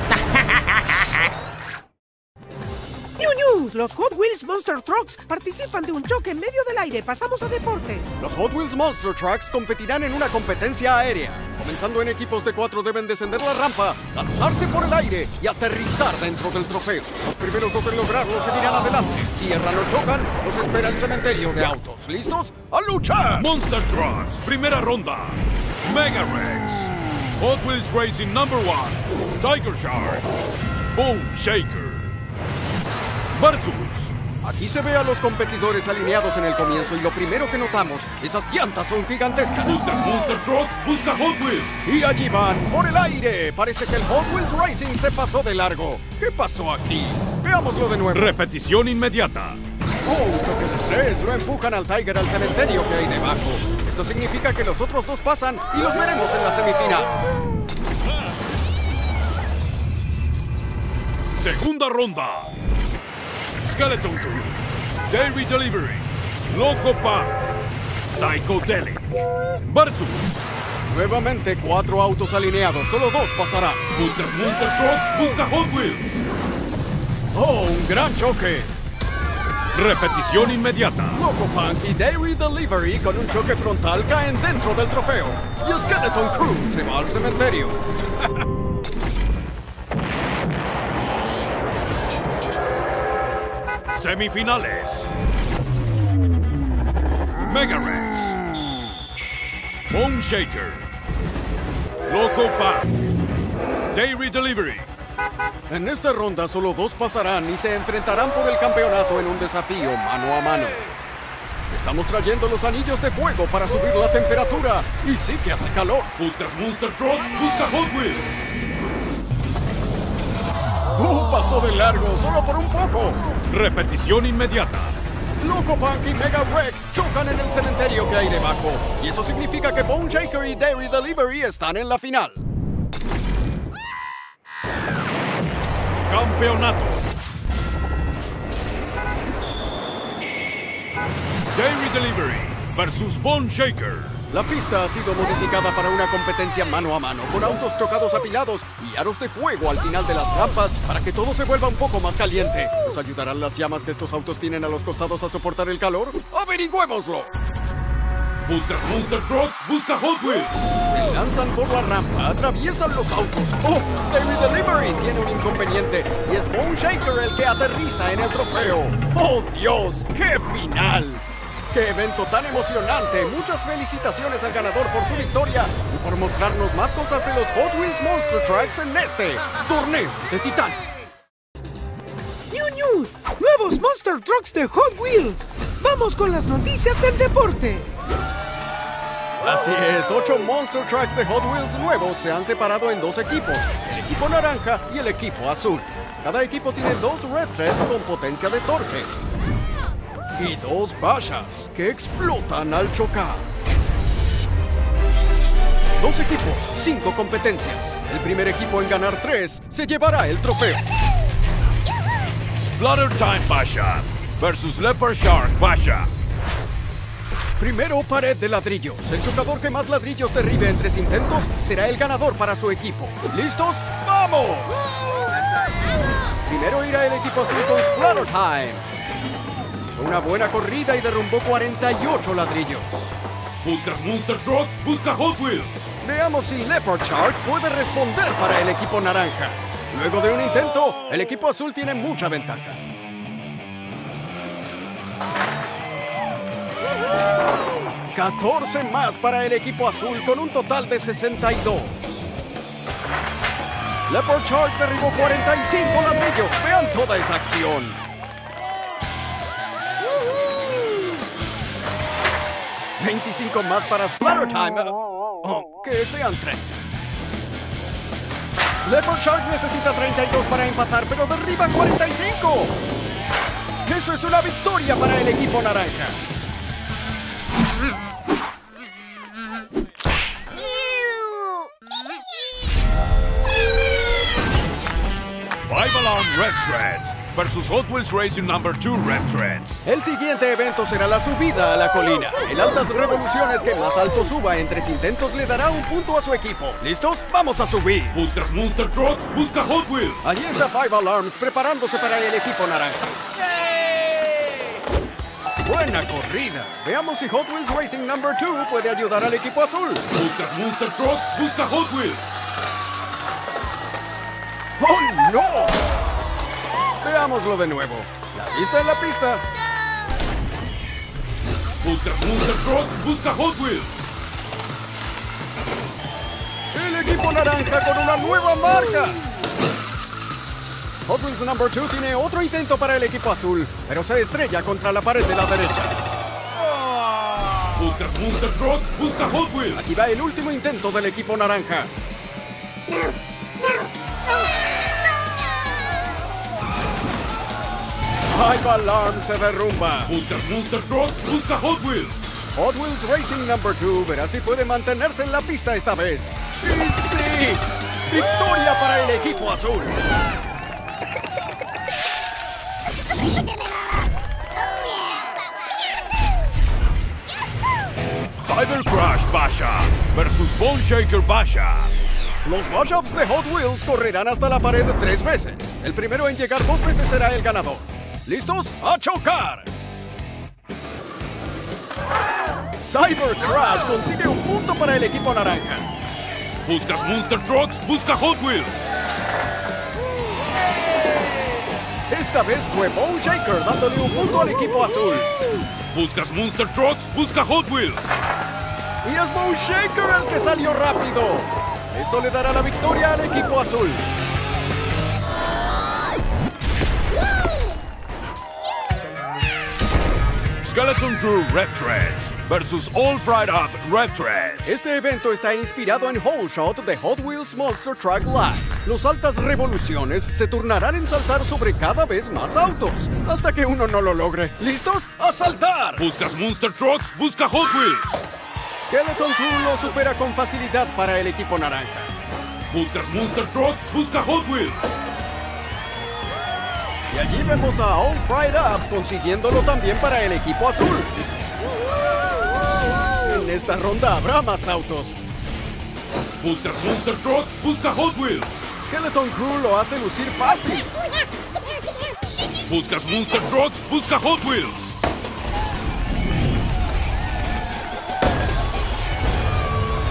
New News, los Hot Wheels Monster Trucks participan de un choque en medio del aire. Pasamos a deportes. Los Hot Wheels Monster Trucks competirán en una competencia aérea. Comenzando en equipos de cuatro deben descender la rampa, lanzarse por el aire y aterrizar dentro del trofeo. Los primeros dos en lograrlo seguirán adelante. Si erran o chocan, los espera el cementerio de autos. ¿Listos? ¡A luchar! Monster Trucks, primera ronda. Mega Rex. Hot Wheels Racing number one. Tiger Shark. Bone Shaker. Versus. Aquí se ve a los competidores alineados en el comienzo y lo primero que notamos, esas llantas son gigantescas. ¿Buscas Monster Trucks? ¡Busca Hot Wheels! Y allí van, por el aire. Parece que el Hot Wheels Racing se pasó de largo. ¿Qué pasó aquí? Veámoslo de nuevo. Repetición inmediata. Oh, un choque de tres. Lo empujan al Tiger al cementerio que hay debajo. Esto significa que los otros dos pasan y los veremos en la semifinal. Segunda ronda. Skeleton Crew, Dairy Delivery, Loco Punk, Psychedelic, versus. Nuevamente cuatro autos alineados, solo dos pasarán. ¿Buscas Monster Trucks? ¡Busca Hot Wheels! ¡Oh, un gran choque! Repetición inmediata. Loco Punk y Dairy Delivery con un choque frontal caen dentro del trofeo. Y Skeleton Crew se va al cementerio. Semifinales. Mega Rex. Bone Shaker. Loco Punk. Dairy Delivery. En esta ronda solo dos pasarán y se enfrentarán por el campeonato en un desafío mano a mano. Estamos trayendo los anillos de fuego para subir la temperatura. Y sí que hace calor. ¿Buscas Monster Trucks? ¡Busca Hot Wheels! ¡Uh! Pasó de largo, solo por un poco. Repetición inmediata. Loco Punk y Mega Rex chocan en el cementerio que hay debajo. Y eso significa que Bone Shaker y Dairy Delivery están en la final. Campeonato. Dairy Delivery versus Bone Shaker. La pista ha sido modificada para una competencia mano a mano, con autos chocados apilados y aros de fuego al final de las rampas para que todo se vuelva un poco más caliente. ¿Nos ayudarán las llamas que estos autos tienen a los costados a soportar el calor? ¡Averigüémoslo! ¿Buscas Monster Trucks? ¡Busca Hot Wheels! Se lanzan por la rampa, atraviesan los autos. ¡Oh! Daily Delivery tiene un inconveniente y es Bone Shaker el que aterriza en el trofeo. ¡Oh, Dios! ¡Qué final! ¡Qué evento tan emocionante! Muchas felicitaciones al ganador por su victoria y por mostrarnos más cosas de los Hot Wheels Monster Trucks en este torneo de titanes. New News, nuevos Monster Trucks de Hot Wheels. Vamos con las noticias del deporte. Así es, ocho Monster Trucks de Hot Wheels nuevos se han separado en dos equipos, el equipo naranja y el equipo azul. Cada equipo tiene dos Red Threads con potencia de torque y dos Bash-Ups que explotan al chocar. Dos equipos, cinco competencias. El primer equipo en ganar tres se llevará el trofeo. Splatter Time Basha versus Leopard Shark Basha. Primero, pared de ladrillos. El chocador que más ladrillos derribe en tres intentos será el ganador para su equipo. ¿Listos? ¡Vamos! Primero irá el equipo azul con Splatter Time. Una buena corrida y derrumbó cuarenta y ocho ladrillos. ¿Buscas Monster Trucks? ¡Busca Hot Wheels! Veamos si Leopard Shark puede responder para el equipo naranja. Luego de un intento, el equipo azul tiene mucha ventaja. catorce más para el equipo azul con un total de sesenta y dos. Leopard Shark derribó cuarenta y cinco ladrillos. Vean toda esa acción. veinticinco más para Splatter Time. Oh, que sean treinta. Leopard Shark necesita treinta y dos para empatar, pero derriba cuarenta y cinco. Eso es una victoria para el equipo naranja. Five Alarm Red Threads versus Hot Wheels Racing Number two Red Threads. El siguiente evento será la subida a la colina. El altas revoluciones que más alto suba en tres intentos le dará un punto a su equipo. ¿Listos? ¡Vamos a subir! ¿Buscas Monster Trucks? ¡Busca Hot Wheels! Allí está Five Alarms preparándose para el equipo naranja. ¡Buena corrida! Veamos si Hot Wheels Racing Number two puede ayudar al equipo azul. ¿Buscas Monster Trucks? ¡Busca Hot Wheels! ¡Oh, no! Veámoslo de nuevo. La vista en la pista. ¿Buscas Monster Trucks? ¡Busca Hot Wheels! El equipo naranja con una nueva marca. Hot Wheels Number two tiene otro intento para el equipo azul, pero se estrella contra la pared de la derecha. ¿Buscas Monster Trucks? ¡Busca Hot Wheels! Aquí va el último intento del equipo naranja. Five Alarm se derrumba. ¿Buscas Monster Trucks? ¡Busca Hot Wheels! Hot Wheels Racing Number two verá si puede mantenerse en la pista esta vez. ¡Y sí! ¡Victoria para el equipo azul! Cyber Crash Basha versus Bone Shaker Basha. Los Bash-Ups de Hot Wheels correrán hasta la pared tres veces. El primero en llegar dos veces será el ganador. ¿Listos? ¡A chocar! Cyber Crash consigue un punto para el equipo naranja. ¿Buscas Monster Trucks? ¡Busca Hot Wheels! Esta vez fue Bone Shaker dándole un punto al equipo azul. ¿Buscas Monster Trucks? ¡Busca Hot Wheels! Y es Bone Shaker el que salió rápido. Eso le dará la victoria al equipo azul. Skeleton Crew Red Threads versus All Fried Up Red Threads. Este evento está inspirado en Whole Shot de Hot Wheels Monster Truck Live. Los altas revoluciones se turnarán en saltar sobre cada vez más autos, hasta que uno no lo logre. ¿Listos? ¡A saltar! ¿Buscas Monster Trucks? ¡Busca Hot Wheels! Skeleton Crew lo supera con facilidad para el equipo naranja. ¿Buscas Monster Trucks? ¡Busca Hot Wheels! Y allí vemos a All Fried Up consiguiéndolo también para el equipo azul. En esta ronda habrá más autos. ¿Buscas Monster Trucks? ¡Busca Hot Wheels! Skeleton Crew lo hace lucir fácil. ¿Buscas Monster Trucks? ¡Busca Hot Wheels!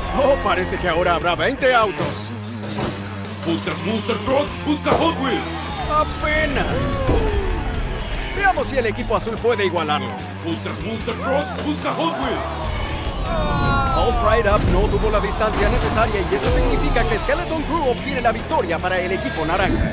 Oh, parece que ahora habrá veinte autos. ¿Buscas Monster Trucks? ¡Busca Hot Wheels! ¡Apenas! Veamos si el equipo azul puede igualarlo. ¿Buscas Monster Trucks? ¡Busca Hot Wheels! All Fried Up no tuvo la distancia necesaria y eso significa que Skeleton Crew obtiene la victoria para el equipo naranja.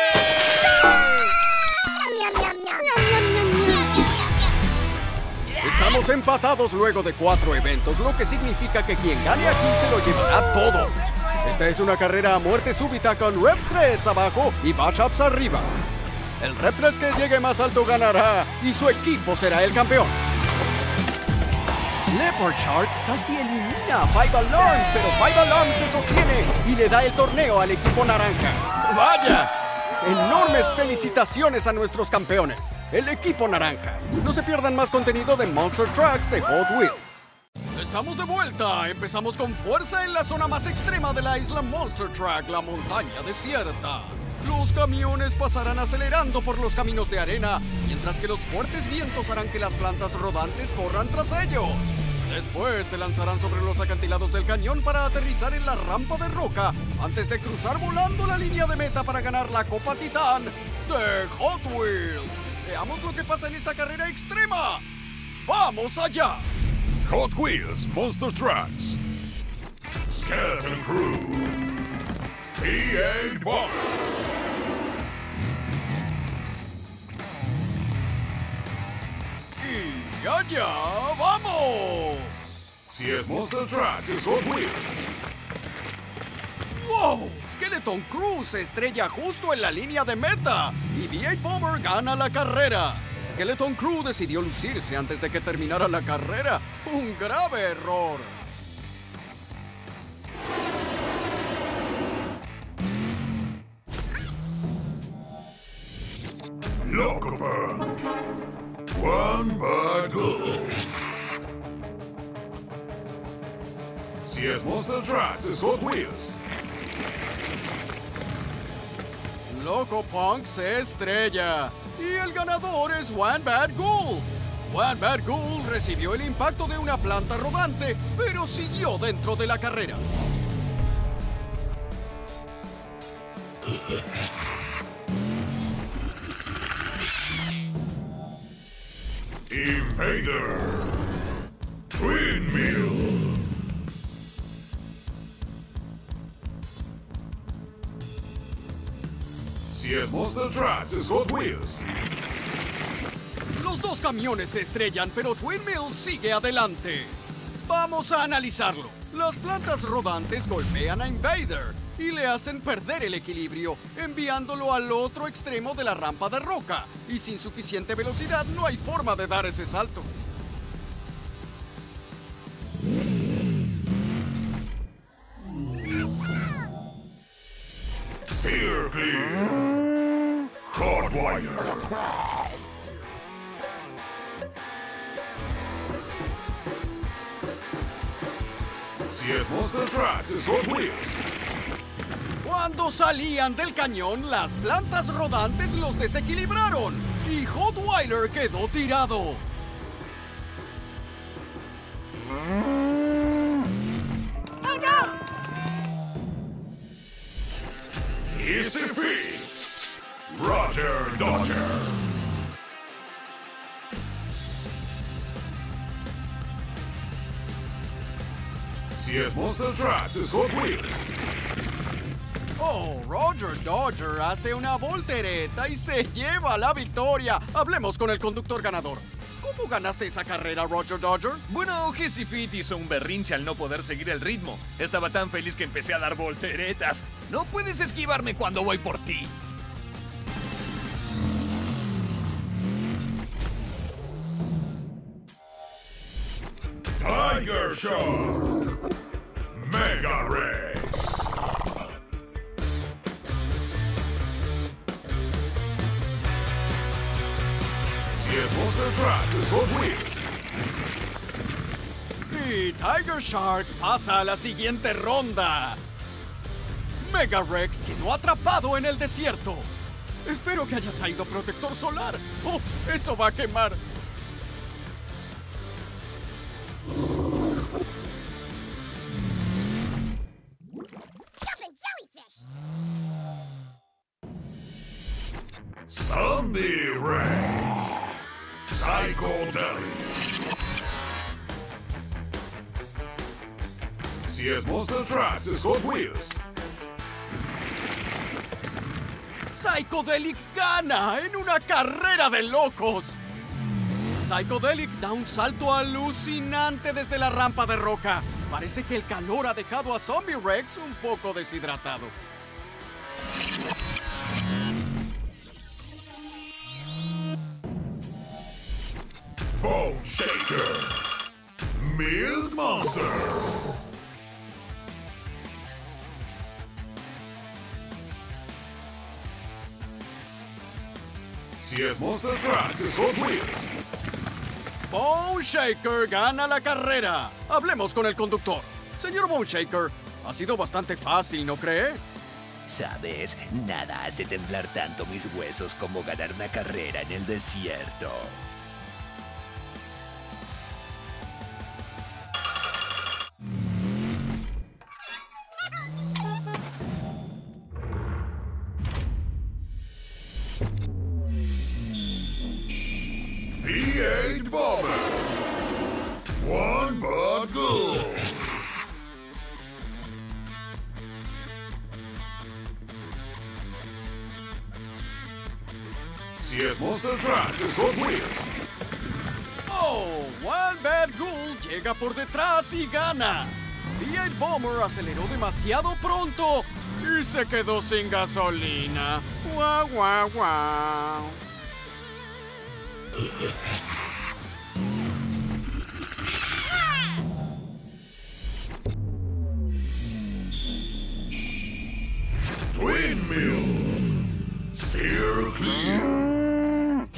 Estamos empatados luego de cuatro eventos, lo que significa que quien gane aquí se lo llevará todo. Esta es una carrera a muerte súbita con Reptreads abajo y Mashups arriba. El Reptreads que llegue más alto ganará y su equipo será el campeón. Leopard Shark casi elimina a Five Alarm, pero Five Alarm se sostiene y le da el torneo al equipo naranja. ¡Vaya! Enormes felicitaciones a nuestros campeones, el equipo naranja. No se pierdan más contenido de Monster Trucks de Hot Wheels. Estamos de vuelta. Empezamos con fuerza en la zona más extrema de la isla Monster Truck, la montaña desierta. Los camiones pasarán acelerando por los caminos de arena, mientras que los fuertes vientos harán que las plantas rodantes corran tras ellos. Después se lanzarán sobre los acantilados del cañón para aterrizar en la rampa de roca, antes de cruzar volando la línea de meta para ganar la Copa Titán de Hot Wheels. Veamos lo que pasa en esta carrera extrema. ¡Vamos allá! Hot Wheels Monster Trucks. Skeleton Crew. P eight Bomber. ¡Y allá vamos! Si es Monster Trucks, es Hot Wheels. ¡Wow! Skeleton Crew se estrella justo en la línea de meta y V eight Bomber gana la carrera. Skeleton Crew decidió lucirse antes de que terminara la carrera. Un grave error. Locobird. One but good. Si es Monster Trucks, es Hot Wheels. Loco Punk se estrella. Y el ganador es One Bad Ghoul. One Bad Ghoul recibió el impacto de una planta rodante, pero siguió dentro de la carrera. Invader. Twin Mill. Si es Monster Trucks, es Hot Wheels. Los dos camiones se estrellan, pero Twin Mill sigue adelante. Vamos a analizarlo. Las plantas rodantes golpean a Invader y le hacen perder el equilibrio, enviándolo al otro extremo de la rampa de roca. Y sin suficiente velocidad no hay forma de dar ese salto. Steer clear. Hot Wire. Si es Monster Trucks, es Hot Wheels. Cuando salían del cañón, las plantas rodantes los desequilibraron y Hot Wire quedó tirado. Easy Fix. Roger Dodger. Si es Monster Trucks, es Hot Wheels. Oh, Roger Dodger hace una voltereta y se lleva la victoria. Hablemos con el conductor ganador. ¿Cómo ganaste esa carrera, Roger Dodger? Bueno, Jesse Fit hizo un berrinche al no poder seguir el ritmo. Estaba tan feliz que empecé a dar volteretas. No puedes esquivarme cuando voy por ti. Tiger Shark. Mega Rex. Si es Monster Trucks, es Hot Wheels. Y Tiger Shark pasa a la siguiente ronda. Mega Rex quedó atrapado en el desierto. Espero que haya traído protector solar. ¡Oh, eso va a quemar! Zombie Rex. Psychodelic. Si es Monster Trucks, es Hot Wheels. Psychodelic gana en una carrera de locos. Psychodelic da un salto alucinante desde la rampa de roca. Parece que el calor ha dejado a Zombie Rex un poco deshidratado. Bone Shaker. Milk Monster. Si es Monster Trucks, es Hot Wheels. Bone Shaker gana la carrera. Hablemos con el conductor. Señor Bone Shaker, ha sido bastante fácil, ¿no cree? Sabes, nada hace temblar tanto mis huesos como ganar una carrera en el desierto. V eight Bomber. One Bad Ghoul. Si es Monster Trucks, es Hot Wheels. ¡Oh! One Bad Ghoul llega por detrás y gana. V eight Bomber aceleró demasiado pronto y se quedó sin gasolina. ¡Guau, guau, guau! Twin Mill. Steer clear.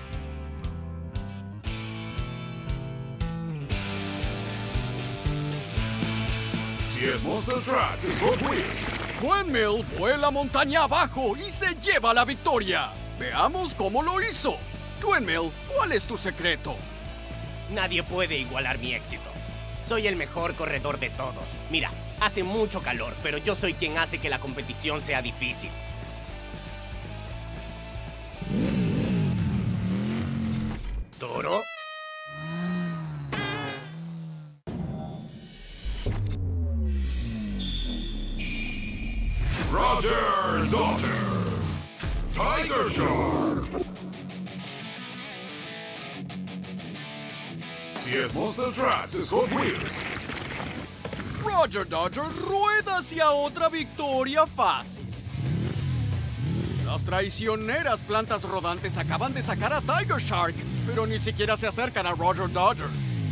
Si es Monster Trucks, es Hot Wheels. Twin Mill vuela montaña abajo y se lleva la victoria. Veamos cómo lo hizo. Twin Mill, ¿cuál es tu secreto? Nadie puede igualar mi éxito. Soy el mejor corredor de todos. Mira, hace mucho calor, pero yo soy quien hace que la competición sea difícil. ¿Toro? Roger Dodger. Tiger Shark. Si es Monster Trucks, es Hot Wheels. Roger Dodger rueda hacia otra victoria fácil. Las traicioneras plantas rodantes acaban de sacar a Tiger Shark, pero ni siquiera se acercan a Roger Dodger.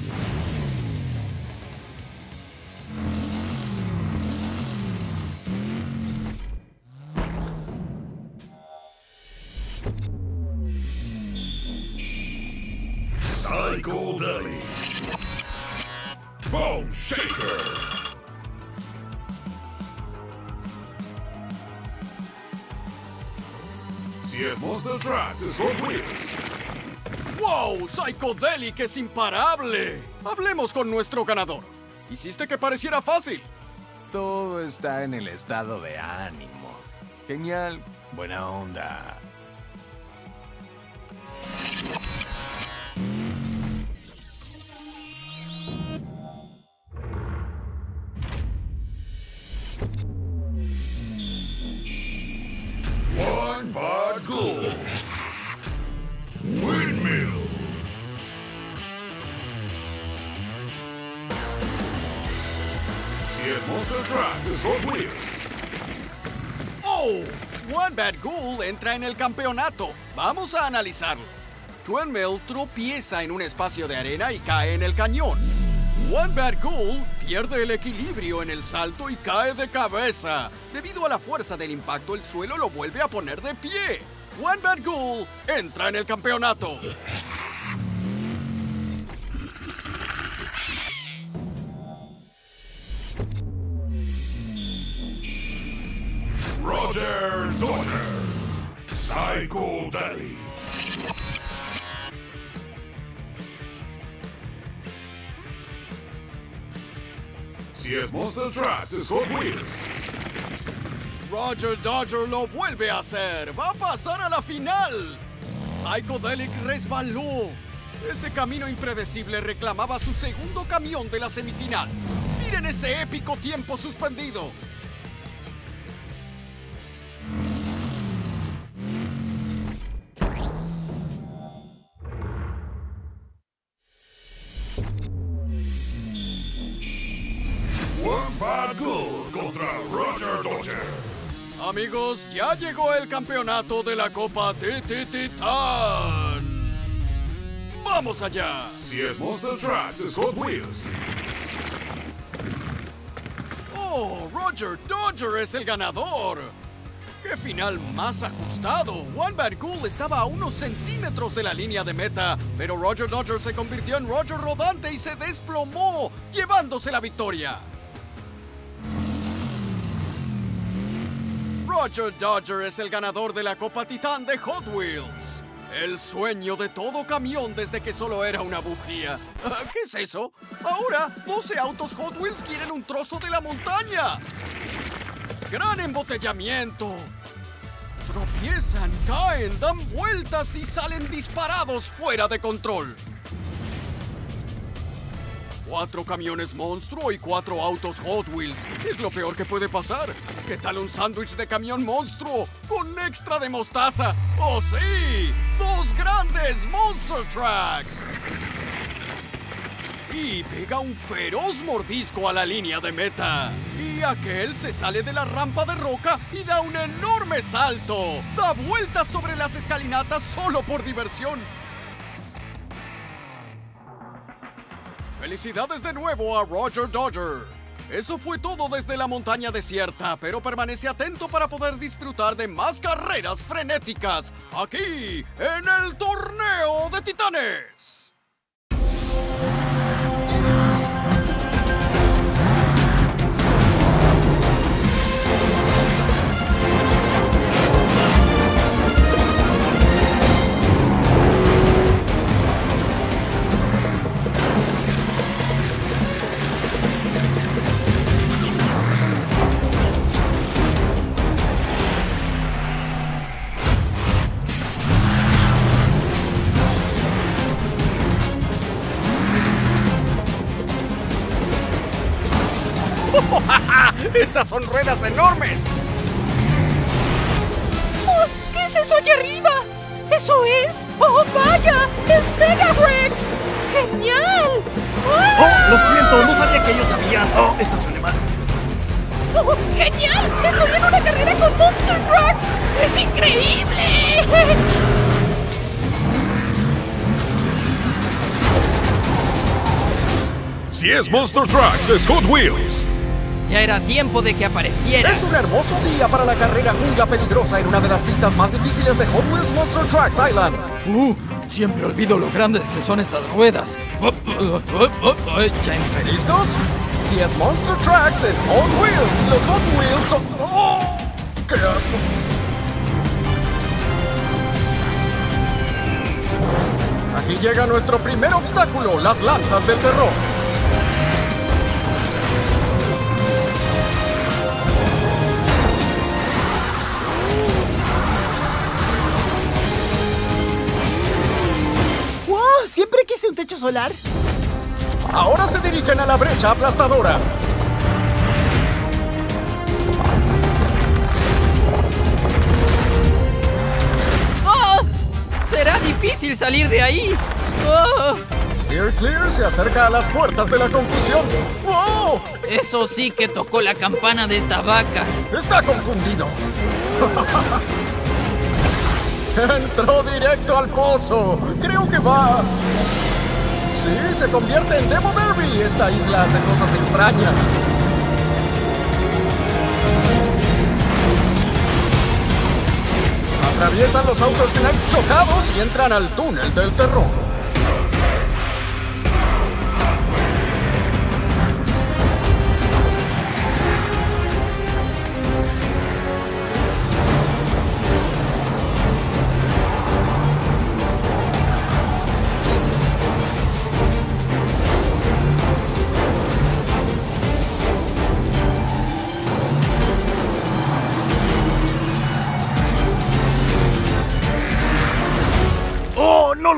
Psychodelic. Bone Shaker. Si es Monster Trucks, es Hot Wheels. ¡Wow! Psychodelic es imparable. Hablemos con nuestro ganador. Hiciste que pareciera fácil. Todo está en el estado de ánimo. Genial. Buena onda. One Bad Ghoul. Twin Mill. Si es Monster Trucks, es Hot Wheels. ¡Oh! One Bad Ghoul entra en el campeonato. Vamos a analizarlo. Twin Mill tropieza en un espacio de arena y cae en el cañón. One Bad Ghoul pierde el equilibrio en el salto y cae de cabeza. Debido a la fuerza del impacto, el suelo lo vuelve a poner de pie. One Bad Ghoul entra en el campeonato. Roger Dodger. Psychodelic. Si es Monster Trucks, es Hot Wheels. Roger Dodger lo vuelve a hacer. Va a pasar a la final. Psychedelic resbaló. Ese camino impredecible reclamaba su segundo camión de la semifinal. Miren ese épico tiempo suspendido. Bad Bull contra Roger Dodger. Amigos, ya llegó el campeonato de la Copa Titi Titán. ¡Vamos allá! Si es Monster Trucks, es Hot Wheels. ¡Oh! Roger Dodger es el ganador. ¡Qué final más ajustado! One Bad Cool estaba a unos centímetros de la línea de meta, pero Roger Dodger se convirtió en Roger Rodante y se desplomó, llevándose la victoria. Roger Dodger es el ganador de la Copa Titán de Hot Wheels. El sueño de todo camión desde que solo era una bujía. ¿Qué es eso? Ahora, doce autos Hot Wheels quieren un trozo de la montaña. ¡Gran embotellamiento! Tropiezan, caen, dan vueltas y salen disparados fuera de control. Cuatro camiones monstruo y cuatro autos Hot Wheels. Es lo peor que puede pasar. ¿Qué tal un sándwich de camión monstruo con extra de mostaza? ¡Oh, sí! ¡Dos grandes Monster Trucks! Y pega un feroz mordisco a la línea de meta. Y aquel se sale de la rampa de roca y da un enorme salto. Da vueltas sobre las escalinatas solo por diversión. ¡Felicidades de nuevo a Roger Dodger! Eso fue todo desde la montaña desierta, pero permanece atento para poder disfrutar de más carreras frenéticas aquí en el Torneo de Titanes. ¡Esas son ruedas enormes! Oh, ¿qué es eso allá arriba? ¡Eso es! ¡Oh, vaya! ¡Es Mega Rex! ¡Genial! ¡Ah! ¡Oh, lo siento! No sabía que ellos sabían. ¡Oh, estacioné mal! ¡Oh, genial! ¡Estoy en una carrera con Monster Trucks! ¡Es increíble! Si es Monster Trucks, es Hot Wheels. Ya era tiempo de que aparecieras. Es un hermoso día para la carrera jungla peligrosa en una de las pistas más difíciles de Hot Wheels Monster Trucks Island. Uh, siempre olvido lo grandes que son estas ruedas. ¿Listos? Si es Monster Trucks, es Hot Wheels. Y los Hot Wheels son... ¡Oh! ¡Qué asco! Aquí llega nuestro primer obstáculo, las lanzas del terror. Siempre quise un techo solar. Ahora se dirigen a la brecha aplastadora. ¡Oh! Será difícil salir de ahí. ¡Oh! Steer Clear se acerca a las puertas de la confusión. ¡Oh! Eso sí que tocó la campana de esta vaca. Está confundido. Entró directo al pozo. Creo que va... Sí, se convierte en Demo Derby. Esta isla hace cosas extrañas. Atraviesan los autos Knights chocados y entran al túnel del terror.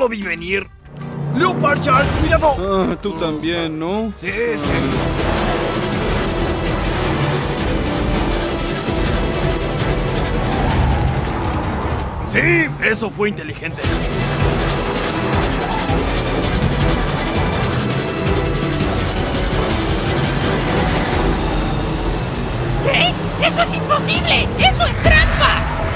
lo vi venir. ¡Leopard Charge! ¡Cuidado! Ah, tú también, ¿no? Sí, sí. Sí, eso fue inteligente. ¿Qué? ¡Eso es imposible! ¡Eso es trampa!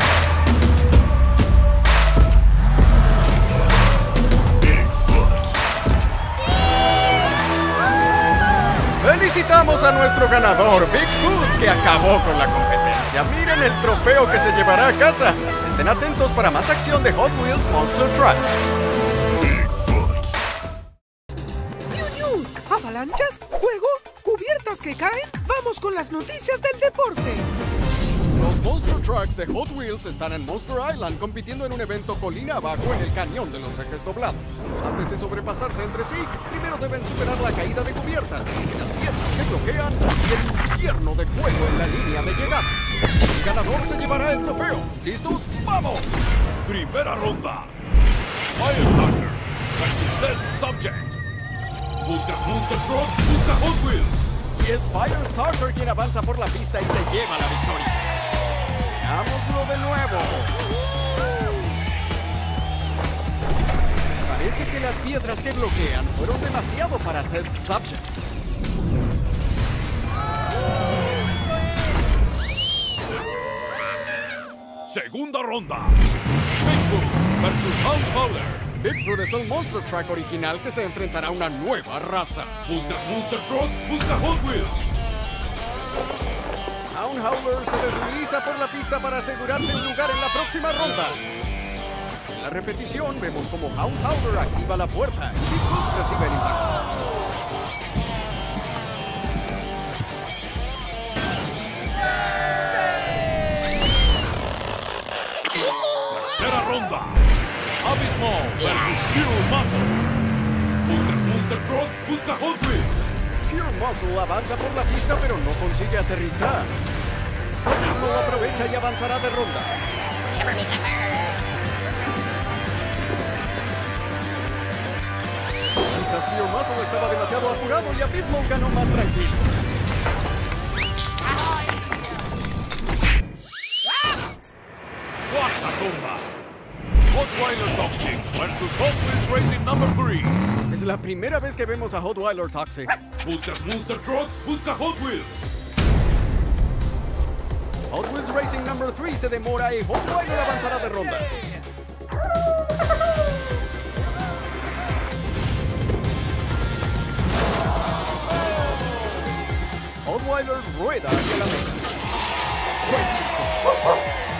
Felicitamos a nuestro ganador, Bigfoot, que acabó con la competencia. Miren el trofeo que se llevará a casa. Estén atentos para más acción de Hot Wheels Monster Trucks. New News, avalanchas, fuego, cubiertas que caen. Vamos con las noticias del deporte. Los Monster Trucks de Hot Wheels están en Monster Island compitiendo en un evento colina abajo en el cañón de los ejes doblados. Antes de sobrepasarse entre sí, primero deben superar la caída de cubiertas, las piedras que bloquean y el infierno de fuego en la línea de llegada. El ganador se llevará el trofeo. ¿Listos? ¡Vamos! Primera ronda. Firestarter versus Test Subject. ¿Buscas Monster Trucks? Busca Hot Wheels. Y es Firestarter quien avanza por la pista y se lleva la victoria. Veámoslo de nuevo. Parece que las piedras que bloquean fueron demasiado para Test Subject. Segunda ronda. Bigfoot versus Hound Howler. Bigfoot es el Monster Truck original que se enfrentará a una nueva raza. ¿Buscas Monster Trucks? Busca Hot Wheels. Hound Howler se desliza por la pista para asegurarse un lugar en la próxima ronda. En la repetición vemos como Hound Howler activa la puerta y Bigfoot recibe el impacto. Tercera ronda. Abysmal versus Pure Muscle. ¿Buscas Monster Trucks? Busca Hot Wheels. Pure Muscle avanza por la pista pero no consigue aterrizar. Abysmal aprovecha y avanzará de ronda. Quizás Pure Muscle estaba demasiado apurado y Abysmal ganó más tranquilo. Cuarta ronda. Hotweiler Toxic versus Hot Wheels Racing number three. Es la primera vez que vemos a Hotweiler Toxic. ¿Buscas Monster Trucks? Busca Hot Wheels. Hot Wheels Racing number three se demora y Hotweiler avanzará de ronda. Hotweiler rueda hacia la meta. ¡Buen chico!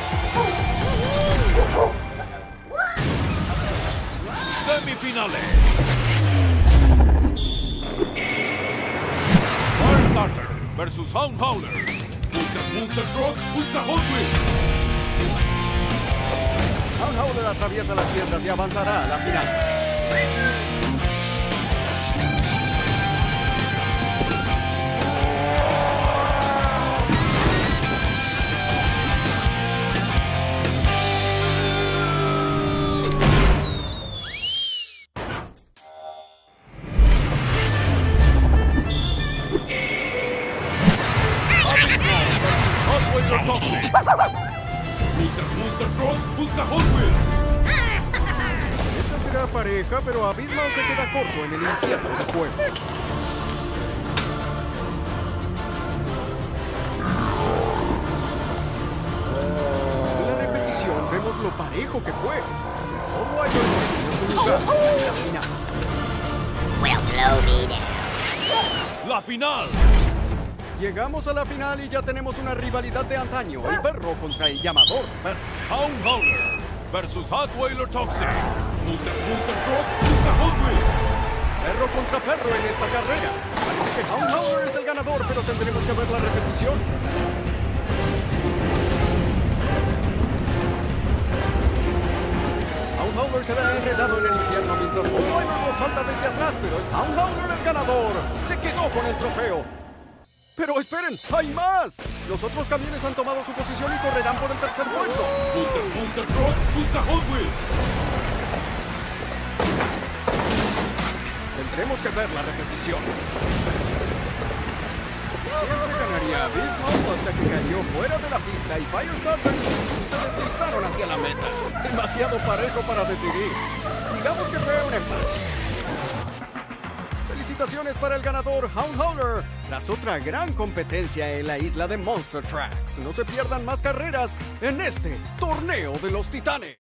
Semifinales. Firestarter versus Hound Howler. ¿Buscas Monster Trucks? Busca Hot Wheels. Hound Howler atraviesa las piedras y avanzará a la final. Toxic. ¿Buscas Monster Trucks? Busca Hot Wheels. Esta será pareja, pero Abysmal se queda corto en el infierno de fuego. En la repetición vemos lo parejo que fue. Hotweiler consiguió su lugar en la final. Well, blow me down. La final. Llegamos a la final y ya tenemos una rivalidad de antaño. El perro contra el llamador perro. Hound Howler versus Hotweiler Toxic. ¿Buscas Monster Trucks? Busca Hot Wheels. Perro contra perro en esta carrera. Parece que Hound Howler es el ganador, pero tendremos que ver la repetición. Hound Howler queda enredado en el infierno mientras Hotweiler lo salta desde atrás, pero es Hound Howler el ganador. Se quedó con el trofeo. ¡Pero esperen! ¡Hay más! Los otros camiones han tomado su posición y correrán por el tercer puesto. ¿Buscas Monster Trucks? Busca Hot Wheels. Tendremos que ver la repetición. Siempre ganaría Abismo hasta que cayó fuera de la pista y Firestarter se deslizaron hacia la meta. Demasiado parejo para decidir. Digamos que fue un empate. Felicitaciones para el ganador Hound Hauler, tras otra gran competencia en la isla de Monster Tracks. No se pierdan más carreras en este Torneo de los Titanes.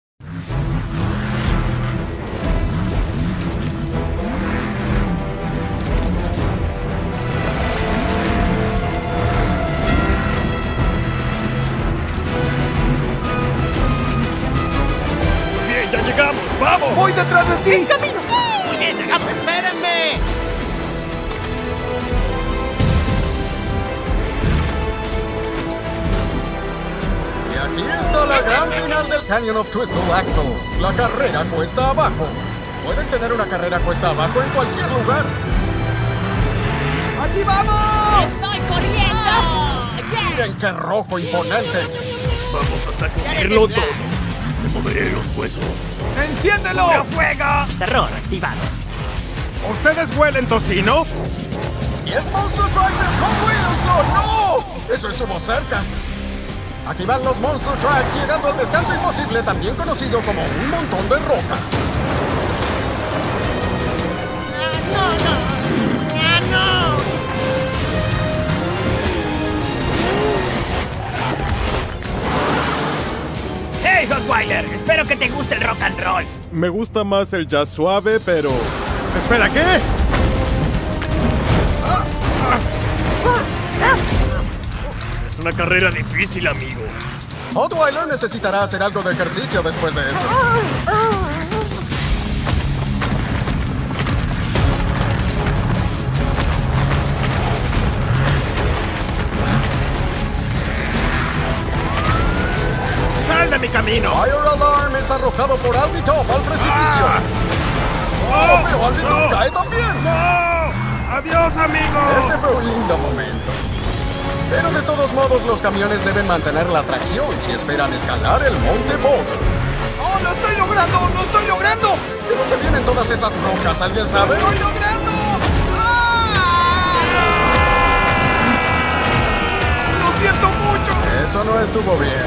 Bien, ya llegamos. ¡Vamos! ¡Voy detrás de ti! ¡En camino! Muy bien, llegamos. ¡Espérenme! Y aquí está la gran final del Canyon of Twistle Axles. La carrera cuesta abajo. Puedes tener una carrera cuesta abajo en cualquier lugar. ¡Aquí vamos! ¡Estoy corriendo! Miren qué rojo imponente. Vamos a sacudirlo todo. Te moveré los huesos. ¡Enciéndelo! ¡Fuego! Terror activado. ¿Ustedes huelen tocino? Si es Monster Trucks, es Hot Wheels o no. Eso estuvo cerca. Aquí van los Monster Trucks llegando al descanso imposible, también conocido como un montón de rocas. ¡No, no! ¡Ah, no! ¡Hey, Hotweiler! Espero que te guste el rock and roll. Me gusta más el jazz suave, pero... ¿Espera, qué? Es una carrera difícil, amigo. Hotweiler necesitará hacer algo de ejercicio después de eso. ¡Sal de mi camino! Fire Alarm es arrojado por Albitop al precipicio. ¡Oh! ¡Oh, pero Albitop ¡No! cae también! ¡No! ¡Adiós, amigo! Ese fue un lindo momento. Pero de todos modos, los camiones deben mantener la tracción si esperan escalar el Monte Boulder. ¡Oh, lo estoy logrando! ¡Lo estoy logrando! ¿De dónde vienen todas esas rocas? ¿Alguien sabe? ¡Lo estoy logrando! ¡Ah! ¡Lo siento mucho! Eso no estuvo bien.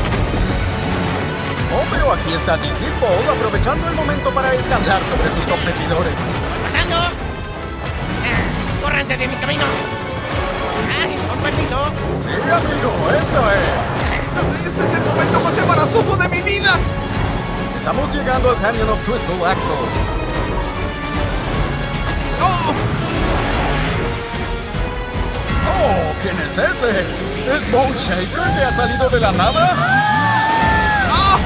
Oh, pero aquí está Dinky Ball aprovechando el momento para escalar sobre sus competidores. ¡Pasando! Ah, ¡córranse de mi camino! Ah, con permiso. Sí, amigo, eso es. ¡Este es el momento más embarazoso de mi vida! Estamos llegando al Canyon of Twistle Axles. ¡Oh! ¡Oh! ¿Quién es ese? ¿Es Bone Shaker que ha salido de la nada? ¡Ah!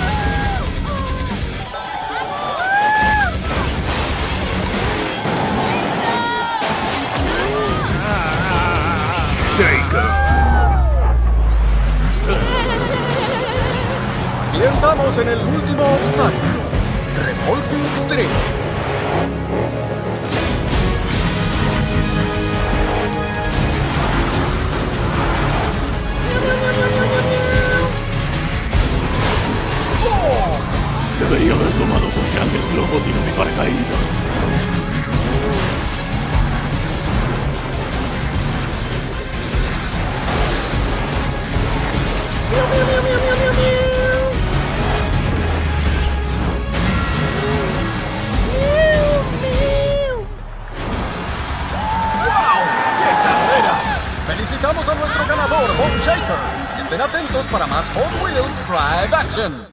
Shaker. Y estamos en el último obstáculo. Remolque extremo. Debería haber tomado esos grandes globos y no mi paracaídas. Felicitamos a nuestro ganador, Bone Shaker. Estén atentos para más Hot Wheels Drive Action.